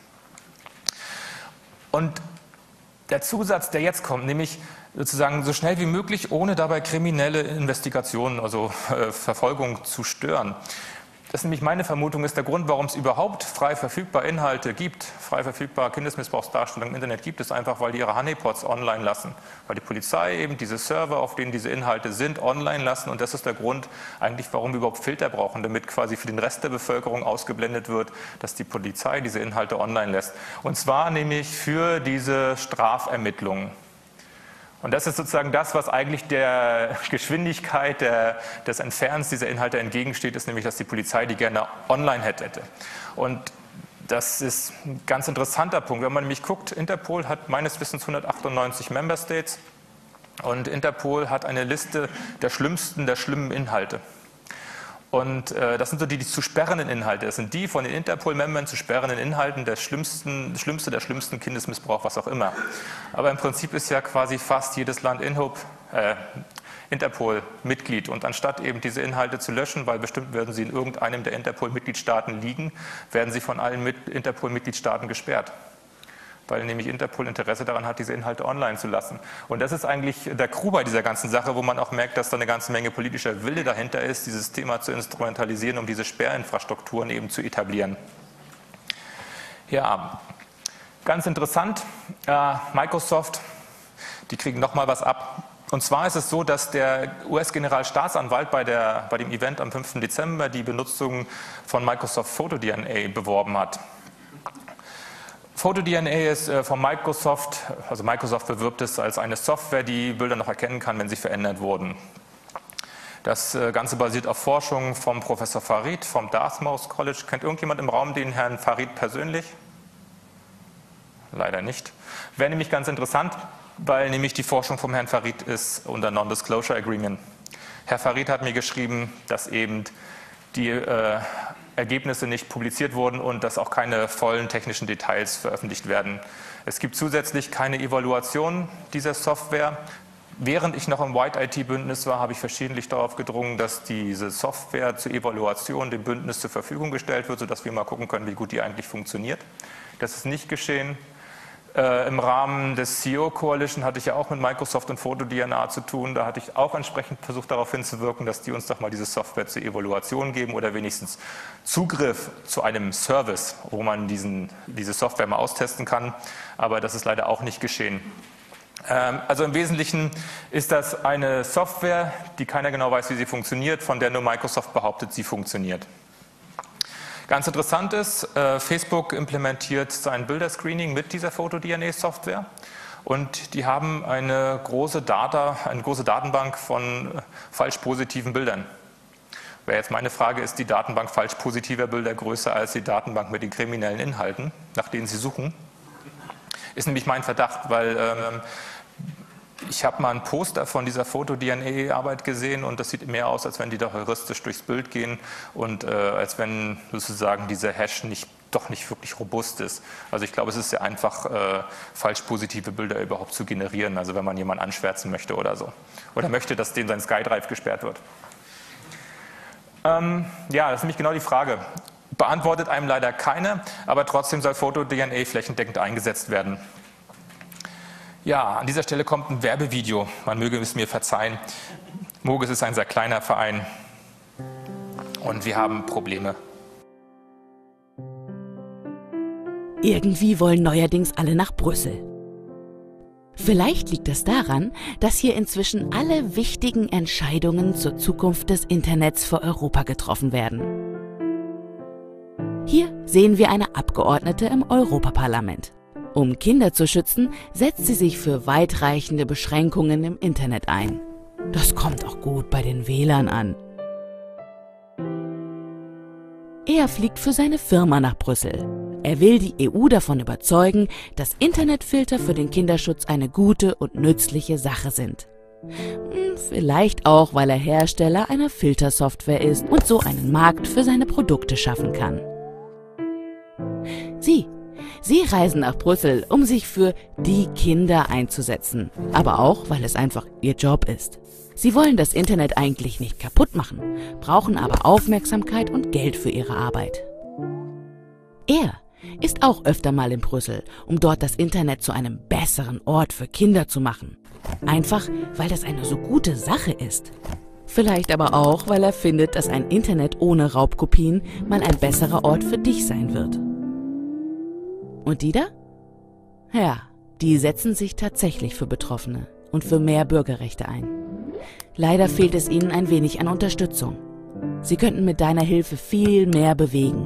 Und der Zusatz, der jetzt kommt, nämlich sozusagen so schnell wie möglich, ohne dabei kriminelle Investigationen, also äh, Verfolgung zu stören. Das ist nämlich meine Vermutung, ist der Grund, warum es überhaupt frei verfügbare Inhalte gibt, frei verfügbare Kindesmissbrauchsdarstellungen im Internet gibt, ist einfach, weil die ihre Honeypots online lassen. Weil die Polizei eben diese Server, auf denen diese Inhalte sind, online lassen und das ist der Grund eigentlich, warum wir überhaupt Filter brauchen, damit quasi für den Rest der Bevölkerung ausgeblendet wird, dass die Polizei diese Inhalte online lässt. Und zwar nämlich für diese Strafermittlungen. Und das ist sozusagen das, was eigentlich der Geschwindigkeit der, des Entfernens dieser Inhalte entgegensteht, ist nämlich, dass die Polizei die gerne online hätte. Und das ist ein ganz interessanter Punkt. Wenn man nämlich guckt, Interpol hat meines Wissens hundertachtundneunzig Member States und Interpol hat eine Liste der schlimmsten, der schlimmen Inhalte. Und äh, das sind so die, die zu sperrenden Inhalte. Das sind die von den Interpol-Membern zu sperrenden Inhalten der schlimmsten, schlimmste der schlimmsten Kindesmissbrauch, was auch immer. Aber im Prinzip ist ja quasi fast jedes Land InHope, äh, Interpol-Mitglied. Und anstatt eben diese Inhalte zu löschen, weil bestimmt werden sie in irgendeinem der Interpol-Mitgliedstaaten liegen, werden sie von allen Interpol-Mitgliedstaaten gesperrt. Weil nämlich Interpol Interesse daran hat, diese Inhalte online zu lassen. Und das ist eigentlich der Clou bei dieser ganzen Sache, wo man auch merkt, dass da eine ganze Menge politischer Wille dahinter ist, dieses Thema zu instrumentalisieren, um diese Sperrinfrastrukturen eben zu etablieren. Ja, ganz interessant, äh, Microsoft, die kriegen nochmal was ab. Und zwar ist es so, dass der U S-Generalstaatsanwalt bei, der, bei dem Event am fünften Dezember die Benutzung von Microsoft PhotoDNA beworben hat. PhotoDNA ist von Microsoft, also Microsoft bewirbt es als eine Software, die Bilder noch erkennen kann, wenn sie verändert wurden. Das Ganze basiert auf Forschung vom Professor Farid vom Dartmouth College. Kennt irgendjemand im Raum den Herrn Farid persönlich? Leider nicht. Wäre nämlich ganz interessant, weil nämlich die Forschung vom Herrn Farid ist unter Non-Disclosure Agreement. Herr Farid hat mir geschrieben, dass eben die äh, Ergebnisse nicht publiziert wurden und dass auch keine vollen technischen Details veröffentlicht werden. Es gibt zusätzlich keine Evaluation dieser Software. Während ich noch im White I T-Bündnis war, habe ich verschiedentlich darauf gedrungen, dass diese Software zur Evaluation dem Bündnis zur Verfügung gestellt wird, sodass wir mal gucken können, wie gut die eigentlich funktioniert. Das ist nicht geschehen. Äh, Im Rahmen des C E O Coalition hatte ich ja auch mit Microsoft und PhotoDNA zu tun. Da hatte ich auch entsprechend versucht, darauf hinzuwirken, dass die uns doch mal diese Software zur Evaluation geben oder wenigstens Zugriff zu einem Service, wo man diesen, diese Software mal austesten kann. Aber das ist leider auch nicht geschehen. Ähm, also im Wesentlichen ist das eine Software, die keiner genau weiß, wie sie funktioniert, von der nur Microsoft behauptet, sie funktioniert. Ganz interessant ist, äh, Facebook implementiert sein Bilderscreening mit dieser PhotoDNA-Software und die haben eine große, Data, eine große Datenbank von falsch positiven Bildern. Wäre jetzt meine Frage, ist die Datenbank falsch positiver Bilder größer als die Datenbank mit den kriminellen Inhalten, nach denen Sie suchen? Ist nämlich mein Verdacht, weil ähm, ich habe mal ein Poster von dieser PhotoDNA-Arbeit gesehen und das sieht mehr aus, als wenn die da heuristisch durchs Bild gehen und äh, als wenn sozusagen dieser Hash nicht, doch nicht wirklich robust ist. Also ich glaube, es ist sehr einfach, äh, falsch positive Bilder überhaupt zu generieren, also wenn man jemanden anschwärzen möchte oder so. Oder möchte, dass dem sein SkyDrive gesperrt wird. Ähm, ja, das ist nämlich genau die Frage. Beantwortet einem leider keine, aber trotzdem soll PhotoDNA flächendeckend eingesetzt werden. Ja, an dieser Stelle kommt ein Werbevideo. Man möge es mir verzeihen. Mogis ist ein sehr kleiner Verein und wir haben Probleme. Irgendwie wollen neuerdings alle nach Brüssel. Vielleicht liegt es daran, dass hier inzwischen alle wichtigen Entscheidungen zur Zukunft des Internets für Europa getroffen werden. Hier sehen wir eine Abgeordnete im Europaparlament. Um Kinder zu schützen, setzt sie sich für weitreichende Beschränkungen im Internet ein. Das kommt auch gut bei den Wählern an. Er fliegt für seine Firma nach Brüssel. Er will die E U davon überzeugen, dass Internetfilter für den Kinderschutz eine gute und nützliche Sache sind. Vielleicht auch, weil er Hersteller einer Filtersoftware ist und so einen Markt für seine Produkte schaffen kann. Sie, Sie reisen nach Brüssel, um sich für die Kinder einzusetzen, aber auch, weil es einfach Ihr Job ist. Sie wollen das Internet eigentlich nicht kaputt machen, brauchen aber Aufmerksamkeit und Geld für ihre Arbeit. Er ist auch öfter mal in Brüssel, um dort das Internet zu einem besseren Ort für Kinder zu machen. Einfach, weil das eine so gute Sache ist. Vielleicht aber auch, weil er findet, dass ein Internet ohne Raubkopien mal ein besserer Ort für dich sein wird. Und die da? Ja, die setzen sich tatsächlich für Betroffene und für mehr Bürgerrechte ein. Leider fehlt es ihnen ein wenig an Unterstützung. Sie könnten mit deiner Hilfe viel mehr bewegen.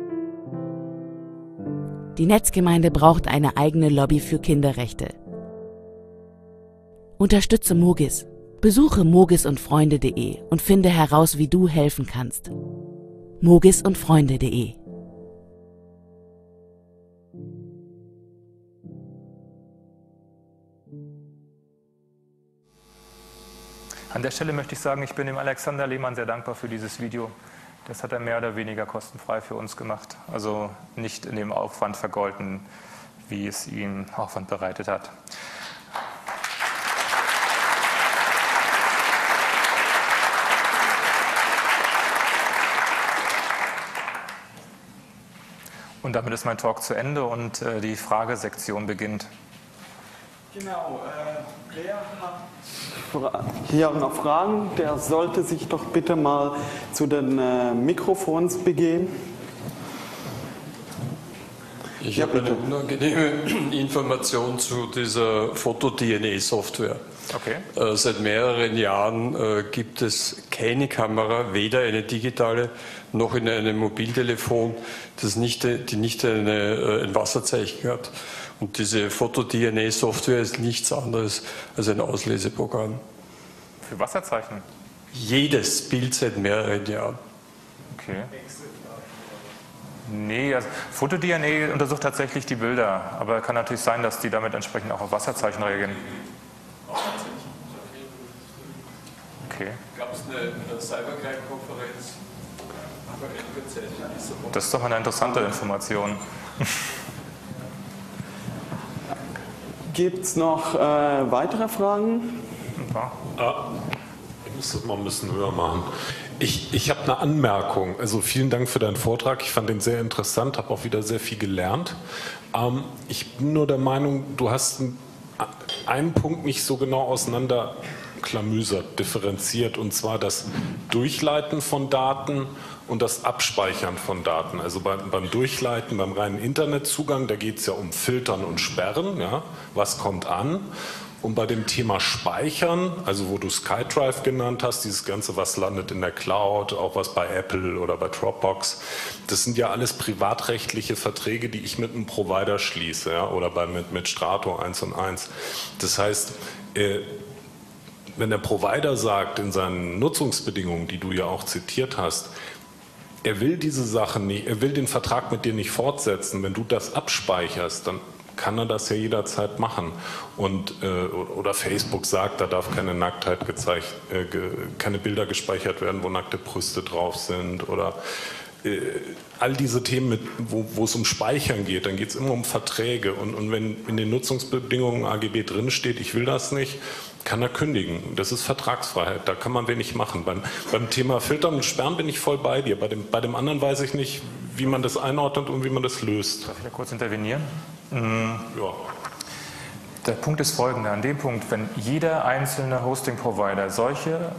Die Netzgemeinde braucht eine eigene Lobby für Kinderrechte. Unterstütze Mogis. Besuche mogis und freunde punkt de und finde heraus, wie du helfen kannst. mogis und freunde punkt de. An der Stelle möchte ich sagen, ich bin dem Alexander Lehmann sehr dankbar für dieses Video. Das hat er mehr oder weniger kostenfrei für uns gemacht. Also nicht in dem Aufwand vergolten, wie es ihm Aufwand bereitet hat. Und damit ist mein Talk zu Ende und äh, die Fragesektion beginnt. Genau, äh, wer hat hier noch Fragen? Der sollte sich doch bitte mal zu den äh, Mikrofons begeben. Ich Ja, habe bitte. eine unangenehme Information zu dieser Foto-D N A-Software. Okay. Äh, seit mehreren Jahren äh, gibt es keine Kamera, weder eine digitale noch in einem Mobiltelefon, das nicht, die nicht eine, äh, ein Wasserzeichen hat. Und diese Foto-D N A-Software ist nichts anderes als ein Ausleseprogramm. Für Wasserzeichen? Jedes Bild seit mehreren Jahren. Okay. Nee, also Foto-D N A untersucht tatsächlich die Bilder, aber kann natürlich sein, dass die damit entsprechend auch auf Wasserzeichen reagieren. Okay. Gab es eine Cybercrime-Konferenz über Endgezeichen? Das ist doch eine interessante Information. Gibt es noch äh, weitere Fragen? Ja. Ah, ich muss das mal ein bisschen höher machen. Ich, ich habe eine Anmerkung. Also vielen Dank für deinen Vortrag. Ich fand den sehr interessant, habe auch wieder sehr viel gelernt. Ähm, ich bin nur der Meinung, du hast einen, einen Punkt nicht so genau auseinanderklamüsert, differenziert, und zwar das Durchleiten von Daten und das Abspeichern von Daten. Also beim, beim Durchleiten, beim reinen Internetzugang, da geht es ja um Filtern und Sperren, ja, was kommt an. Und bei dem Thema Speichern, also wo du SkyDrive genannt hast, dieses Ganze, was landet in der Cloud, auch was bei Apple oder bei Dropbox, das sind ja alles privatrechtliche Verträge, die ich mit einem Provider schließe, ja, oder bei, mit, mit Strato eins und eins. Das heißt, äh, wenn der Provider sagt in seinen Nutzungsbedingungen, die du ja auch zitiert hast, er will diese Sachen nicht, er will den Vertrag mit dir nicht fortsetzen, wenn du das abspeicherst, dann kann er das ja jederzeit machen. Und, äh, oder Facebook sagt, da darf keine Nacktheit gezeigt, äh, ge, keine Bilder gespeichert werden, wo nackte Brüste drauf sind, oder äh, all diese Themen, mit, wo, wo es um Speichern geht, dann geht es immer um Verträge. Und, und wenn in den Nutzungsbedingungen A G B drinsteht, ich will das nicht, kann er kündigen. Das ist Vertragsfreiheit, da kann man wenig machen. Beim, beim Thema Filtern und Sperren bin ich voll bei dir. Bei dem, bei dem anderen weiß ich nicht, wie man das einordnet und wie man das löst. Darf ich da kurz intervenieren? Mhm. Ja. Der Punkt ist folgender. An dem Punkt, wenn jeder einzelne Hosting-Provider solche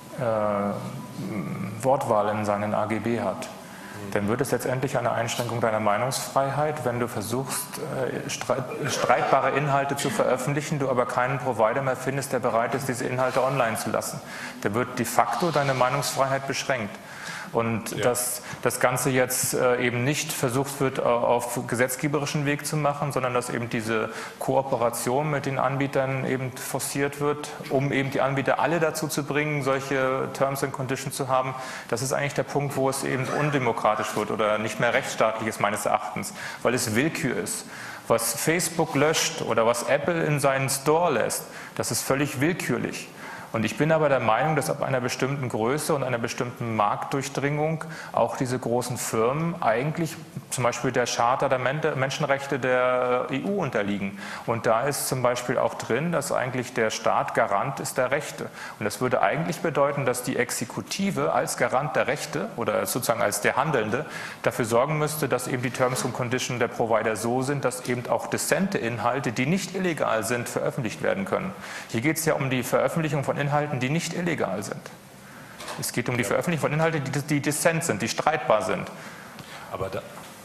äh, Wortwahl in seinen A G B hat, dann wird es letztendlich eine Einschränkung deiner Meinungsfreiheit, wenn du versuchst, streit, streitbare Inhalte zu veröffentlichen, du aber keinen Provider mehr findest, der bereit ist, diese Inhalte online zu lassen. Da wird de facto deine Meinungsfreiheit beschränkt. Und ja. dass das Ganze jetzt äh, eben nicht versucht wird, äh, auf gesetzgeberischen Weg zu machen, sondern dass eben diese Kooperation mit den Anbietern eben forciert wird, um eben die Anbieter alle dazu zu bringen, solche Terms and Conditions zu haben. Das ist eigentlich der Punkt, wo es eben undemokratisch wird oder nicht mehr rechtsstaatlich ist meines Erachtens, weil es Willkür ist. Was Facebook löscht oder was Apple in seinen Store lässt, das ist völlig willkürlich. Und ich bin aber der Meinung, dass ab einer bestimmten Größe und einer bestimmten Marktdurchdringung auch diese großen Firmen eigentlich zum Beispiel der Charta der Menschenrechte der E U unterliegen. Und da ist zum Beispiel auch drin, dass eigentlich der Staat Garant ist der Rechte. Und das würde eigentlich bedeuten, dass die Exekutive als Garant der Rechte oder sozusagen als der Handelnde dafür sorgen müsste, dass eben die Terms and Conditions der Provider so sind, dass eben auch dezente Inhalte, die nicht illegal sind, veröffentlicht werden können. Hier geht es ja um die Veröffentlichung von Inhalten, die nicht illegal sind. Es geht um die Veröffentlichung von Inhalten, die, die dissent sind, die streitbar sind. Aber da,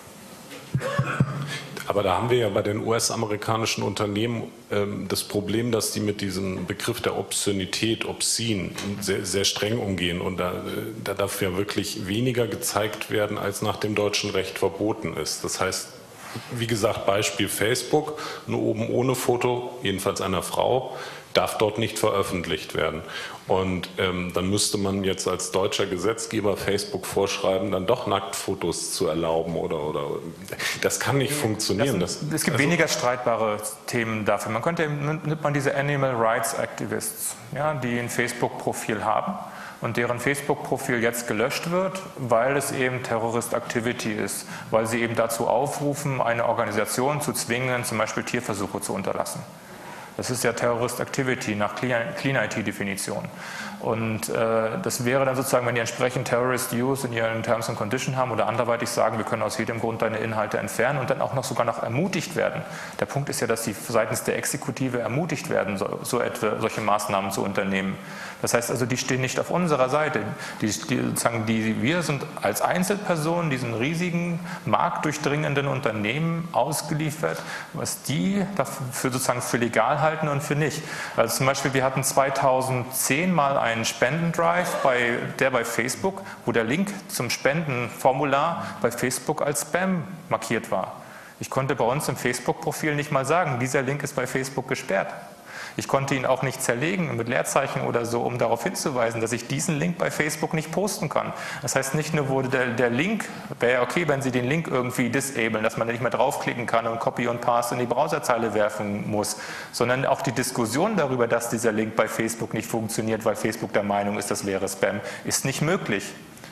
aber da haben wir ja bei den U S-amerikanischen Unternehmen ähm, das Problem, dass die mit diesem Begriff der Obszönität, obscene, sehr, sehr streng umgehen. Und da, da darf ja wirklich weniger gezeigt werden, als nach dem deutschen Recht verboten ist. Das heißt, wie gesagt, Beispiel Facebook, nur oben ohne Foto, jedenfalls einer Frau, darf dort nicht veröffentlicht werden. Und ähm, dann müsste man jetzt als deutscher Gesetzgeber Facebook vorschreiben, dann doch Nacktfotos zu erlauben oder, oder das kann nicht funktionieren. Das, das, es gibt also weniger streitbare Themen dafür. Man könnte, nimmt man diese Animal Rights Activists, ja, die ein Facebook-Profil haben und deren Facebook-Profil jetzt gelöscht wird, weil es eben Terrorist Activity ist, weil sie eben dazu aufrufen, eine Organisation zu zwingen, zum Beispiel Tierversuche zu unterlassen. Das ist ja Terrorist Activity nach Clean I T-Definition. Und äh, das wäre dann sozusagen, wenn die entsprechend Terrorist Use in ihren Terms and Conditions haben oder anderweitig sagen, wir können aus jedem Grund deine Inhalte entfernen und dann auch noch sogar noch ermutigt werden. Der Punkt ist ja, dass sie seitens der Exekutive ermutigt werden, so, so etwa solche Maßnahmen zu unternehmen. Das heißt also, die stehen nicht auf unserer Seite. Die, die, sozusagen die, wir sind als Einzelpersonen diesen riesigen, marktdurchdringenden Unternehmen ausgeliefert, was die dafür sozusagen für legal halten und für nicht. Also zum Beispiel, wir hatten zweitausendzehn mal einen Spendendrive, bei, der bei Facebook, wo der Link zum Spendenformular bei Facebook als Spam markiert war. Ich konnte bei uns im Facebook-Profil nicht mal sagen, dieser Link ist bei Facebook gesperrt. Ich konnte ihn auch nicht zerlegen mit Leerzeichen oder so, um darauf hinzuweisen, dass ich diesen Link bei Facebook nicht posten kann. Das heißt, nicht nur wurde der, der Link, wäre okay, wenn Sie den Link irgendwie disablen, dass man nicht mehr draufklicken kann und Copy und Paste in die Browserzeile werfen muss, sondern auch die Diskussion darüber, dass dieser Link bei Facebook nicht funktioniert, weil Facebook der Meinung ist, das wäre Spam, ist nicht möglich.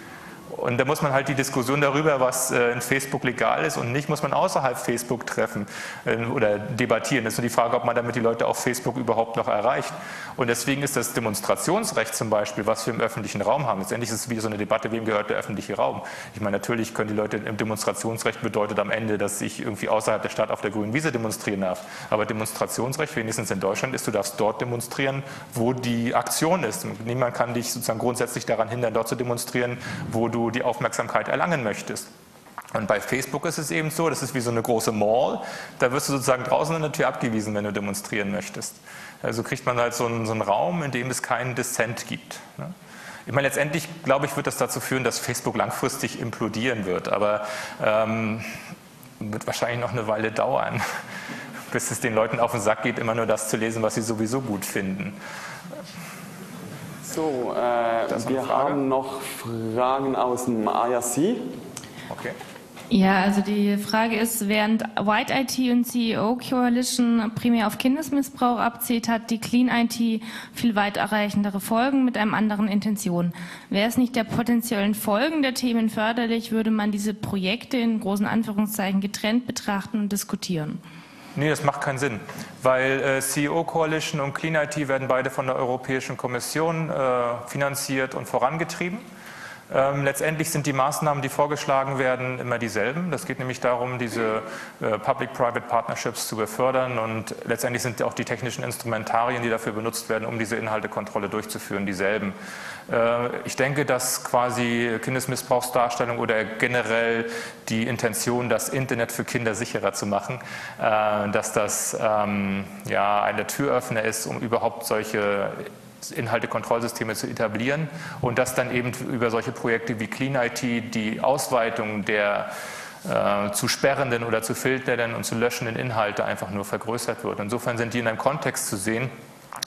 Und da muss man halt die Diskussion darüber, was in Facebook legal ist und nicht, muss man außerhalb Facebook treffen oder debattieren. Das ist nur die Frage, ob man damit die Leute auf Facebook überhaupt noch erreicht. Und deswegen ist das Demonstrationsrecht zum Beispiel, was wir im öffentlichen Raum haben, letztendlich ist es wieder so eine Debatte, wem gehört der öffentliche Raum. Ich meine, natürlich können die Leute, im Demonstrationsrecht bedeutet am Ende, dass ich irgendwie außerhalb der Stadt auf der grünen Wiese demonstrieren darf. Aber Demonstrationsrecht, wenigstens in Deutschland, ist, du darfst dort demonstrieren, wo die Aktion ist. Niemand kann dich sozusagen grundsätzlich daran hindern, dort zu demonstrieren, wo du die Aufmerksamkeit erlangen möchtest. Und bei Facebook ist es eben so, das ist wie so eine große Mall, da wirst du sozusagen draußen an der Tür abgewiesen, wenn du demonstrieren möchtest. Also kriegt man halt so einen, so einen Raum, in dem es keinen Dissent gibt. Ich meine, letztendlich, glaube ich, wird das dazu führen, dass Facebook langfristig implodieren wird, aber ähm, wird wahrscheinlich noch eine Weile dauern, bis es den Leuten auf den Sack geht, immer nur das zu lesen, was sie sowieso gut finden. So, äh, wir haben noch Fragen aus dem I R C. Okay. Ja, also die Frage ist, während White I T und C E O Coalition primär auf Kindesmissbrauch abzielt, hat die Clean I T viel weit erreichendere Folgen mit einem anderen Intention. Wäre es nicht der potenziellen Folgen der Themen förderlich, würde man diese Projekte in großen Anführungszeichen getrennt betrachten und diskutieren? Nee, das macht keinen Sinn, weil äh, C E O Coalition und Clean I T werden beide von der Europäischen Kommission äh, finanziert und vorangetrieben. Ähm, letztendlich sind die Maßnahmen, die vorgeschlagen werden, immer dieselben. Das geht nämlich darum, diese äh, Public-Private Partnerships zu befördern und letztendlich sind auch die technischen Instrumentarien, die dafür benutzt werden, um diese Inhaltekontrolle durchzuführen, dieselben. Äh, ich denke, dass quasi Kindesmissbrauchsdarstellung oder generell die Intention, das Internet für Kinder sicherer zu machen, äh, dass das ähm, ja, eine Türöffner ist, um überhaupt solche Inhaltekontrollsysteme zu etablieren und dass dann eben über solche Projekte wie Clean I T die Ausweitung der äh, zu sperrenden oder zu filternden und zu löschenden Inhalte einfach nur vergrößert wird. Insofern sind die in einem Kontext zu sehen,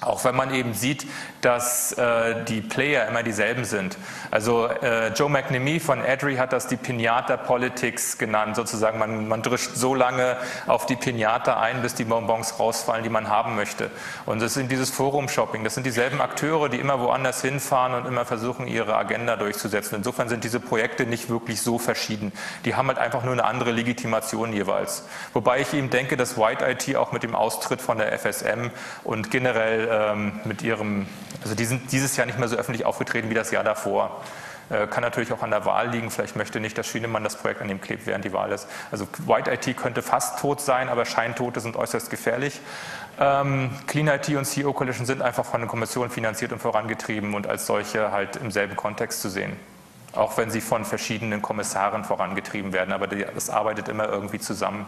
Auch wenn man eben sieht, dass äh, die Player immer dieselben sind. Also äh, Joe McNamee von Adri hat das die Pinata Politics genannt, sozusagen man, man drischt so lange auf die Pinata ein, bis die Bonbons rausfallen, die man haben möchte. Und das sind dieses Forum-Shopping, das sind dieselben Akteure, die immer woanders hinfahren und immer versuchen, ihre Agenda durchzusetzen. Insofern sind diese Projekte nicht wirklich so verschieden. Die haben halt einfach nur eine andere Legitimation jeweils. Wobei ich eben denke, dass White I T auch mit dem Austritt von der F S M und generell mit ihrem, also die sind dieses Jahr nicht mehr so öffentlich aufgetreten wie das Jahr davor. Äh, kann natürlich auch an der Wahl liegen, vielleicht möchte nicht, dass Schienemann das Projekt an dem klebt, während die Wahl ist. Also White I T könnte fast tot sein, aber Scheintote sind äußerst gefährlich. Ähm, Clean I T und C E O Coalition sind einfach von der Kommission finanziert und vorangetrieben und als solche halt im selben Kontext zu sehen. Auch wenn sie von verschiedenen Kommissaren vorangetrieben werden, aber das arbeitet immer irgendwie zusammen.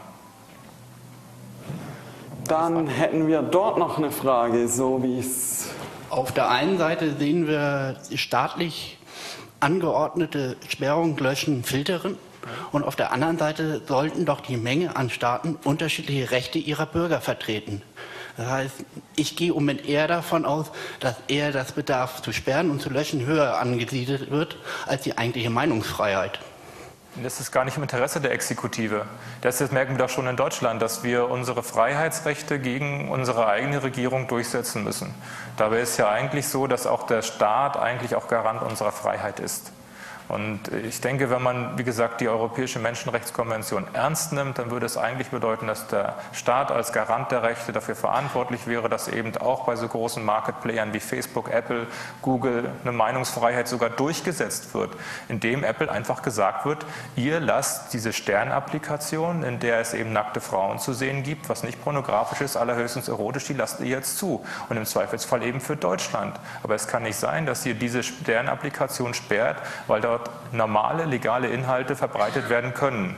Dann hätten wir dort noch eine Frage, so wie es... Auf der einen Seite sehen wir staatlich angeordnete Sperrung, Löschen, Filtern. Und auf der anderen Seite sollten doch die Menge an Staaten unterschiedliche Rechte ihrer Bürger vertreten. Das heißt, ich gehe im Moment eher davon aus, dass eher das Bedarf zu sperren und zu löschen höher angesiedelt wird als die eigentliche Meinungsfreiheit. Das ist gar nicht im Interesse der Exekutive. Das merken wir doch schon in Deutschland, dass wir unsere Freiheitsrechte gegen unsere eigene Regierung durchsetzen müssen. Dabei ist ja eigentlich so, dass auch der Staat eigentlich auch Garant unserer Freiheit ist. Und ich denke, wenn man, wie gesagt, die Europäische Menschenrechtskonvention ernst nimmt, dann würde es eigentlich bedeuten, dass der Staat als Garant der Rechte dafür verantwortlich wäre, dass eben auch bei so großen Market-Playern wie Facebook, Apple, Google eine Meinungsfreiheit sogar durchgesetzt wird, indem Apple einfach gesagt wird, ihr lasst diese Stern-Applikation, in der es eben nackte Frauen zu sehen gibt, was nicht pornografisch ist, allerhöchstens erotisch, die lasst ihr jetzt zu. Und im Zweifelsfall eben für Deutschland. Aber es kann nicht sein, dass ihr diese Stern-Applikation sperrt, weil da normale, legale Inhalte verbreitet werden können.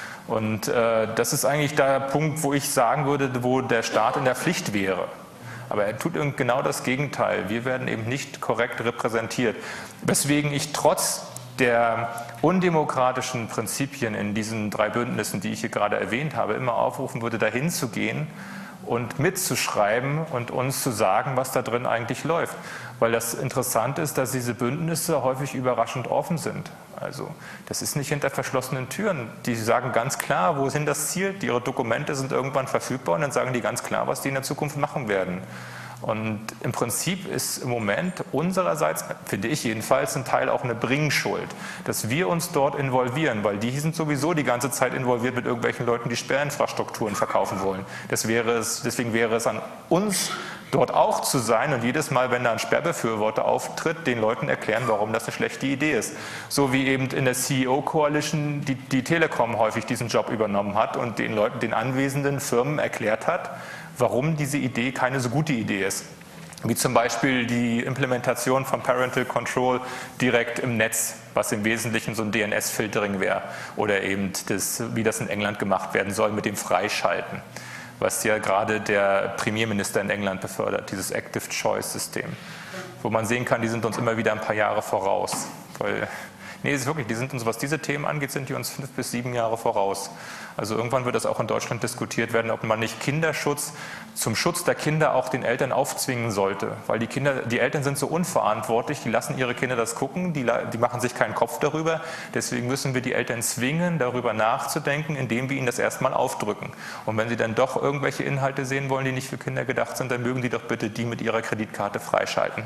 Und äh, das ist eigentlich der Punkt, wo ich sagen würde, wo der Staat in der Pflicht wäre. Aber er tut genau das Gegenteil. Wir werden eben nicht korrekt repräsentiert. Weswegen ich trotz der undemokratischen Prinzipien in diesen drei Bündnissen, die ich hier gerade erwähnt habe, immer aufrufen würde, dahin zu gehen und mitzuschreiben und uns zu sagen, was da drin eigentlich läuft. Weil das interessant ist, dass diese Bündnisse häufig überraschend offen sind. Also das ist nicht hinter verschlossenen Türen. Die sagen ganz klar, wohin das zielt. Ihre Dokumente sind irgendwann verfügbar und dann sagen die ganz klar, was die in der Zukunft machen werden. Und im Prinzip ist im Moment unsererseits, finde ich jedenfalls, ein Teil auch eine Bringschuld, dass wir uns dort involvieren, weil die sind sowieso die ganze Zeit involviert mit irgendwelchen Leuten, die Sperrinfrastrukturen verkaufen wollen. Das wäre es, deswegen wäre es an uns, dort auch zu sein und jedes Mal, wenn da ein Sperrbefürworter auftritt, den Leuten erklären, warum das eine schlechte Idee ist. So wie eben in der C E O Coalition die, die Telekom häufig diesen Job übernommen hat und den Leuten, den anwesenden Firmen erklärt hat, warum diese Idee keine so gute Idee ist. Wie zum Beispiel die Implementation von Parental Control direkt im Netz, was im Wesentlichen so ein D N S-Filtering wäre. Oder eben das, wie das in England gemacht werden soll mit dem Freischalten, was ja gerade der Premierminister in England befördert, dieses Active Choice-System. Wo man sehen kann, die sind uns immer wieder ein paar Jahre voraus. Weil, nee, es ist wirklich, die sind uns, was diese Themen angeht, sind die uns fünf bis sieben Jahre voraus. Also irgendwann wird das auch in Deutschland diskutiert werden, ob man nicht Kinderschutz zum Schutz der Kinder auch den Eltern aufzwingen sollte. Weil die Kinder, die Eltern sind so unverantwortlich, die lassen ihre Kinder das gucken, die, die machen sich keinen Kopf darüber. Deswegen müssen wir die Eltern zwingen, darüber nachzudenken, indem wir ihnen das erstmal aufdrücken. Und wenn sie dann doch irgendwelche Inhalte sehen wollen, die nicht für Kinder gedacht sind, dann mögen die doch bitte die mit ihrer Kreditkarte freischalten.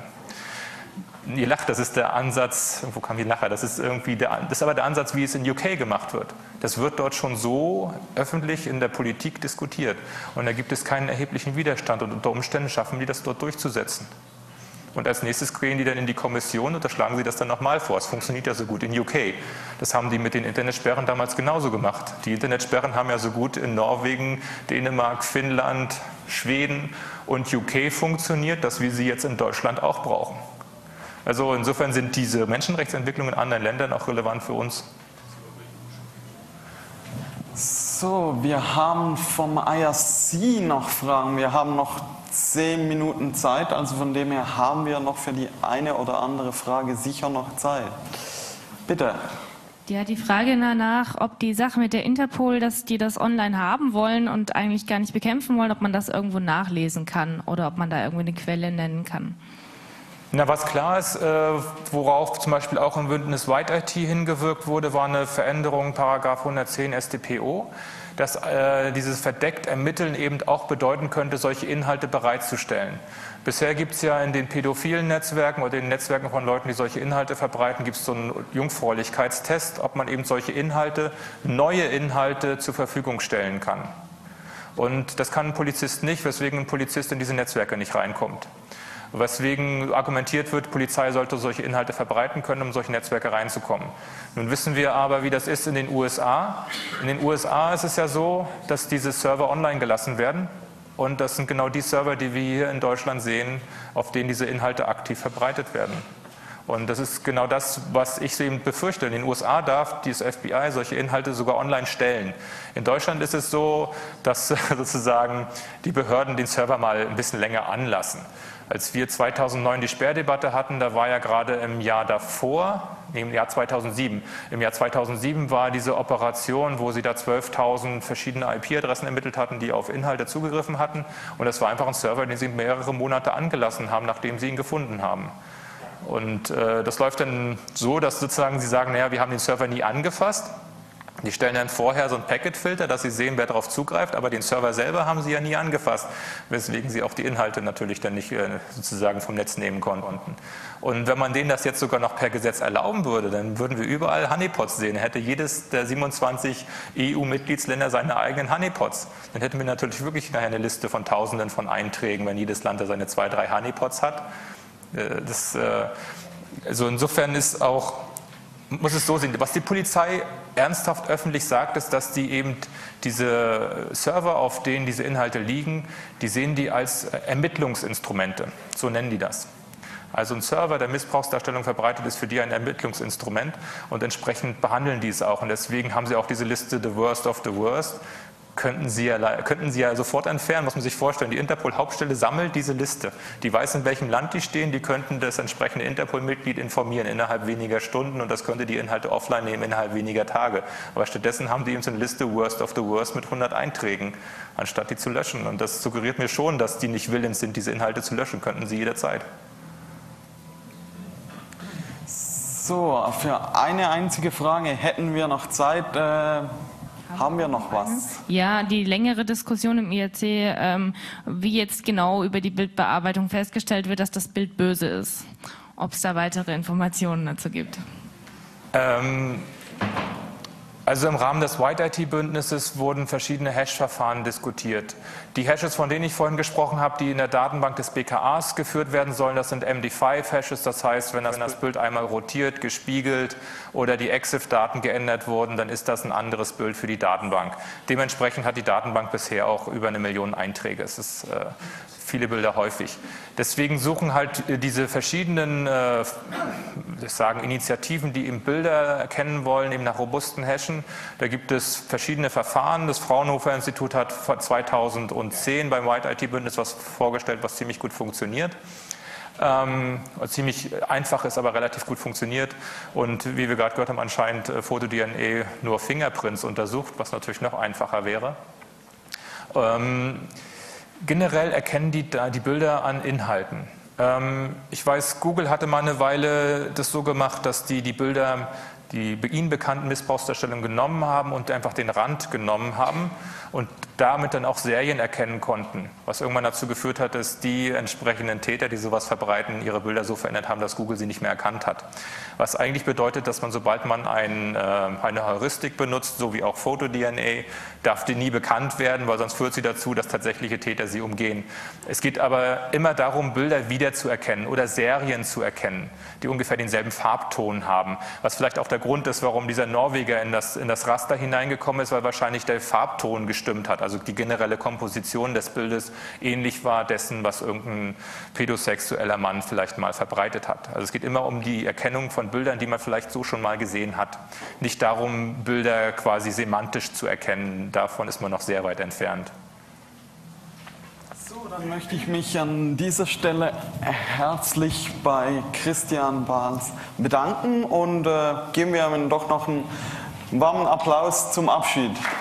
Ihr lacht, das ist der Ansatz, wo kam die Lacher? Das ist irgendwie der, das ist aber der Ansatz, wie es in U K gemacht wird. Das wird dort schon so öffentlich in der Politik diskutiert. Und da gibt es keinen erheblichen Widerstand und unter Umständen schaffen die das dort durchzusetzen. Und als nächstes gehen die dann in die Kommission und da schlagen sie das dann nochmal vor. Es funktioniert ja so gut in U K. Das haben die mit den Internetsperren damals genauso gemacht. Die Internetsperren haben ja so gut in Norwegen, Dänemark, Finnland, Schweden und U K funktioniert, dass wir sie jetzt in Deutschland auch brauchen. Also insofern sind diese Menschenrechtsentwicklungen in anderen Ländern auch relevant für uns. So, wir haben vom I R C noch Fragen. Wir haben noch zehn Minuten Zeit, also von dem her haben wir noch für die eine oder andere Frage sicher noch Zeit. Bitte. Ja, die Frage danach, ob die Sache mit der Interpol, dass die das online haben wollen und eigentlich gar nicht bekämpfen wollen, ob man das irgendwo nachlesen kann oder ob man da irgendwie eine Quelle nennen kann. Na, was klar ist, äh, worauf zum Beispiel auch im Bündnis White I T hingewirkt wurde, war eine Veränderung Paragraph hundertzehn S t P O, dass äh, dieses verdeckt Ermitteln eben auch bedeuten könnte, solche Inhalte bereitzustellen. Bisher gibt es ja in den pädophilen Netzwerken oder den Netzwerken von Leuten, die solche Inhalte verbreiten, gibt es so einen Jungfräulichkeitstest, ob man eben solche Inhalte, neue Inhalte zur Verfügung stellen kann. Und das kann ein Polizist nicht, weswegen ein Polizist in diese Netzwerke nicht reinkommt. Weswegen argumentiert wird, die Polizei sollte solche Inhalte verbreiten können, um in solche Netzwerke reinzukommen. Nun wissen wir aber, wie das ist in den U S A. In den U S A ist es ja so, dass diese Server online gelassen werden. Und das sind genau die Server, die wir hier in Deutschland sehen, auf denen diese Inhalte aktiv verbreitet werden. Und das ist genau das, was ich eben befürchte. In den U S A darf das F B I solche Inhalte sogar online stellen. In Deutschland ist es so, dass sozusagen die Behörden den Server mal ein bisschen länger anlassen. Als wir zweitausendneun die Sperrdebatte hatten, da war ja gerade im Jahr davor, nee, im Jahr zweitausendsieben, im Jahr zweitausendsieben war diese Operation, wo sie da zwölftausend verschiedene I P-Adressen ermittelt hatten, die auf Inhalte zugegriffen hatten. Und das war einfach ein Server, den sie mehrere Monate angelassen haben, nachdem sie ihn gefunden haben. Und äh, das läuft dann so, dass sozusagen sie sagen, naja, wir haben den Server nie angefasst. Die stellen dann vorher so einen Packet-Filter, dass sie sehen, wer darauf zugreift, aber den Server selber haben sie ja nie angefasst, weswegen sie auch die Inhalte natürlich dann nicht äh, sozusagen vom Netz nehmen konnten. Und wenn man denen das jetzt sogar noch per Gesetz erlauben würde, dann würden wir überall Honeypots sehen. Hätte jedes der siebenundzwanzig E U-Mitgliedsländer seine eigenen Honeypots. Dann hätten wir natürlich wirklich nachher eine Liste von Tausenden von Einträgen, wenn jedes Land da seine zwei, drei Honeypots hat. Äh, das, äh, also insofern ist auch, muss es so sehen, was die Polizei ernsthaft öffentlich sagt, ist, dass die eben diese Server, auf denen diese Inhalte liegen, die sehen die als Ermittlungsinstrumente. So nennen die das. Also ein Server, der Missbrauchsdarstellung verbreitet, ist für die ein Ermittlungsinstrument und entsprechend behandeln die es auch. Und deswegen haben sie auch diese Liste The Worst of the Worst. Könnten Sie, ja, könnten Sie ja sofort entfernen, muss man sich vorstellen. Die Interpol-Hauptstelle sammelt diese Liste. Die weiß, in welchem Land die stehen, die könnten das entsprechende Interpol-Mitglied informieren innerhalb weniger Stunden und das könnte die Inhalte offline nehmen innerhalb weniger Tage. Aber stattdessen haben die eben so eine Liste Worst of the Worst mit hundert Einträgen, anstatt die zu löschen. Und das suggeriert mir schon, dass die nicht willens sind, diese Inhalte zu löschen, könnten sie jederzeit. So, für eine einzige Frage hätten wir noch Zeit. Äh Haben wir noch was? Ja, die längere Diskussion im I R C, ähm, wie jetzt genau über die Bildbearbeitung festgestellt wird, dass das Bild böse ist. Ob es da weitere Informationen dazu gibt? Ähm, also im Rahmen des White I T-Bündnisses wurden verschiedene Hash-Verfahren diskutiert. Die Hashes, von denen ich vorhin gesprochen habe, die in der Datenbank des B K As geführt werden sollen, das sind M D fünf Hashes. Das heißt, wenn das, wenn das Bild einmal rotiert, gespiegelt oder die EXIF-Daten geändert wurden, dann ist das ein anderes Bild für die Datenbank. Dementsprechend hat die Datenbank bisher auch über eine Million Einträge. Es ist äh, viele Bilder häufig. Deswegen suchen halt diese verschiedenen äh, ich sagen, Initiativen, die eben Bilder erkennen wollen, eben nach robusten Hashen. Da gibt es verschiedene Verfahren. Das Fraunhofer Institut hat zweitausendzehn beim White I T-Bündnis was vorgestellt, was ziemlich gut funktioniert. Ähm, ziemlich einfach ist, aber relativ gut funktioniert. Und wie wir gerade gehört haben, anscheinend äh, Foto-D N A nur Fingerprints untersucht, was natürlich noch einfacher wäre. Ähm, Generell erkennen die die Bilder an Inhalten. Ähm, ich weiß, Google hatte mal eine Weile das so gemacht, dass die die Bilder, die ihnen bekannten Missbrauchsdarstellungen genommen haben und einfach den Rand genommen haben und damit dann auch Serien erkennen konnten, was irgendwann dazu geführt hat, dass die entsprechenden Täter, die sowas verbreiten, ihre Bilder so verändert haben, dass Google sie nicht mehr erkannt hat. Was eigentlich bedeutet, dass man, sobald man ein, äh, eine Heuristik benutzt, so wie auch Foto-D N A, darf die nie bekannt werden, weil sonst führt sie dazu, dass tatsächliche Täter sie umgehen. Es geht aber immer darum, Bilder wiederzuerkennen oder Serien zu erkennen, die ungefähr denselben Farbton haben, was vielleicht auch der Grund ist, warum dieser Norweger in das, in das Raster hineingekommen ist, weil wahrscheinlich der Farbton gestimmt hat, also die generelle Komposition des Bildes ähnlich war dessen, was irgendein pädosexueller Mann vielleicht mal verbreitet hat. Also es geht immer um die Erkennung von Bildern, die man vielleicht so schon mal gesehen hat. Nicht darum, Bilder quasi semantisch zu erkennen, davon ist man noch sehr weit entfernt. So, dann möchte ich mich an dieser Stelle herzlich bei Christian Bahls bedanken und äh, geben wir ihm doch noch einen warmen Applaus zum Abschied.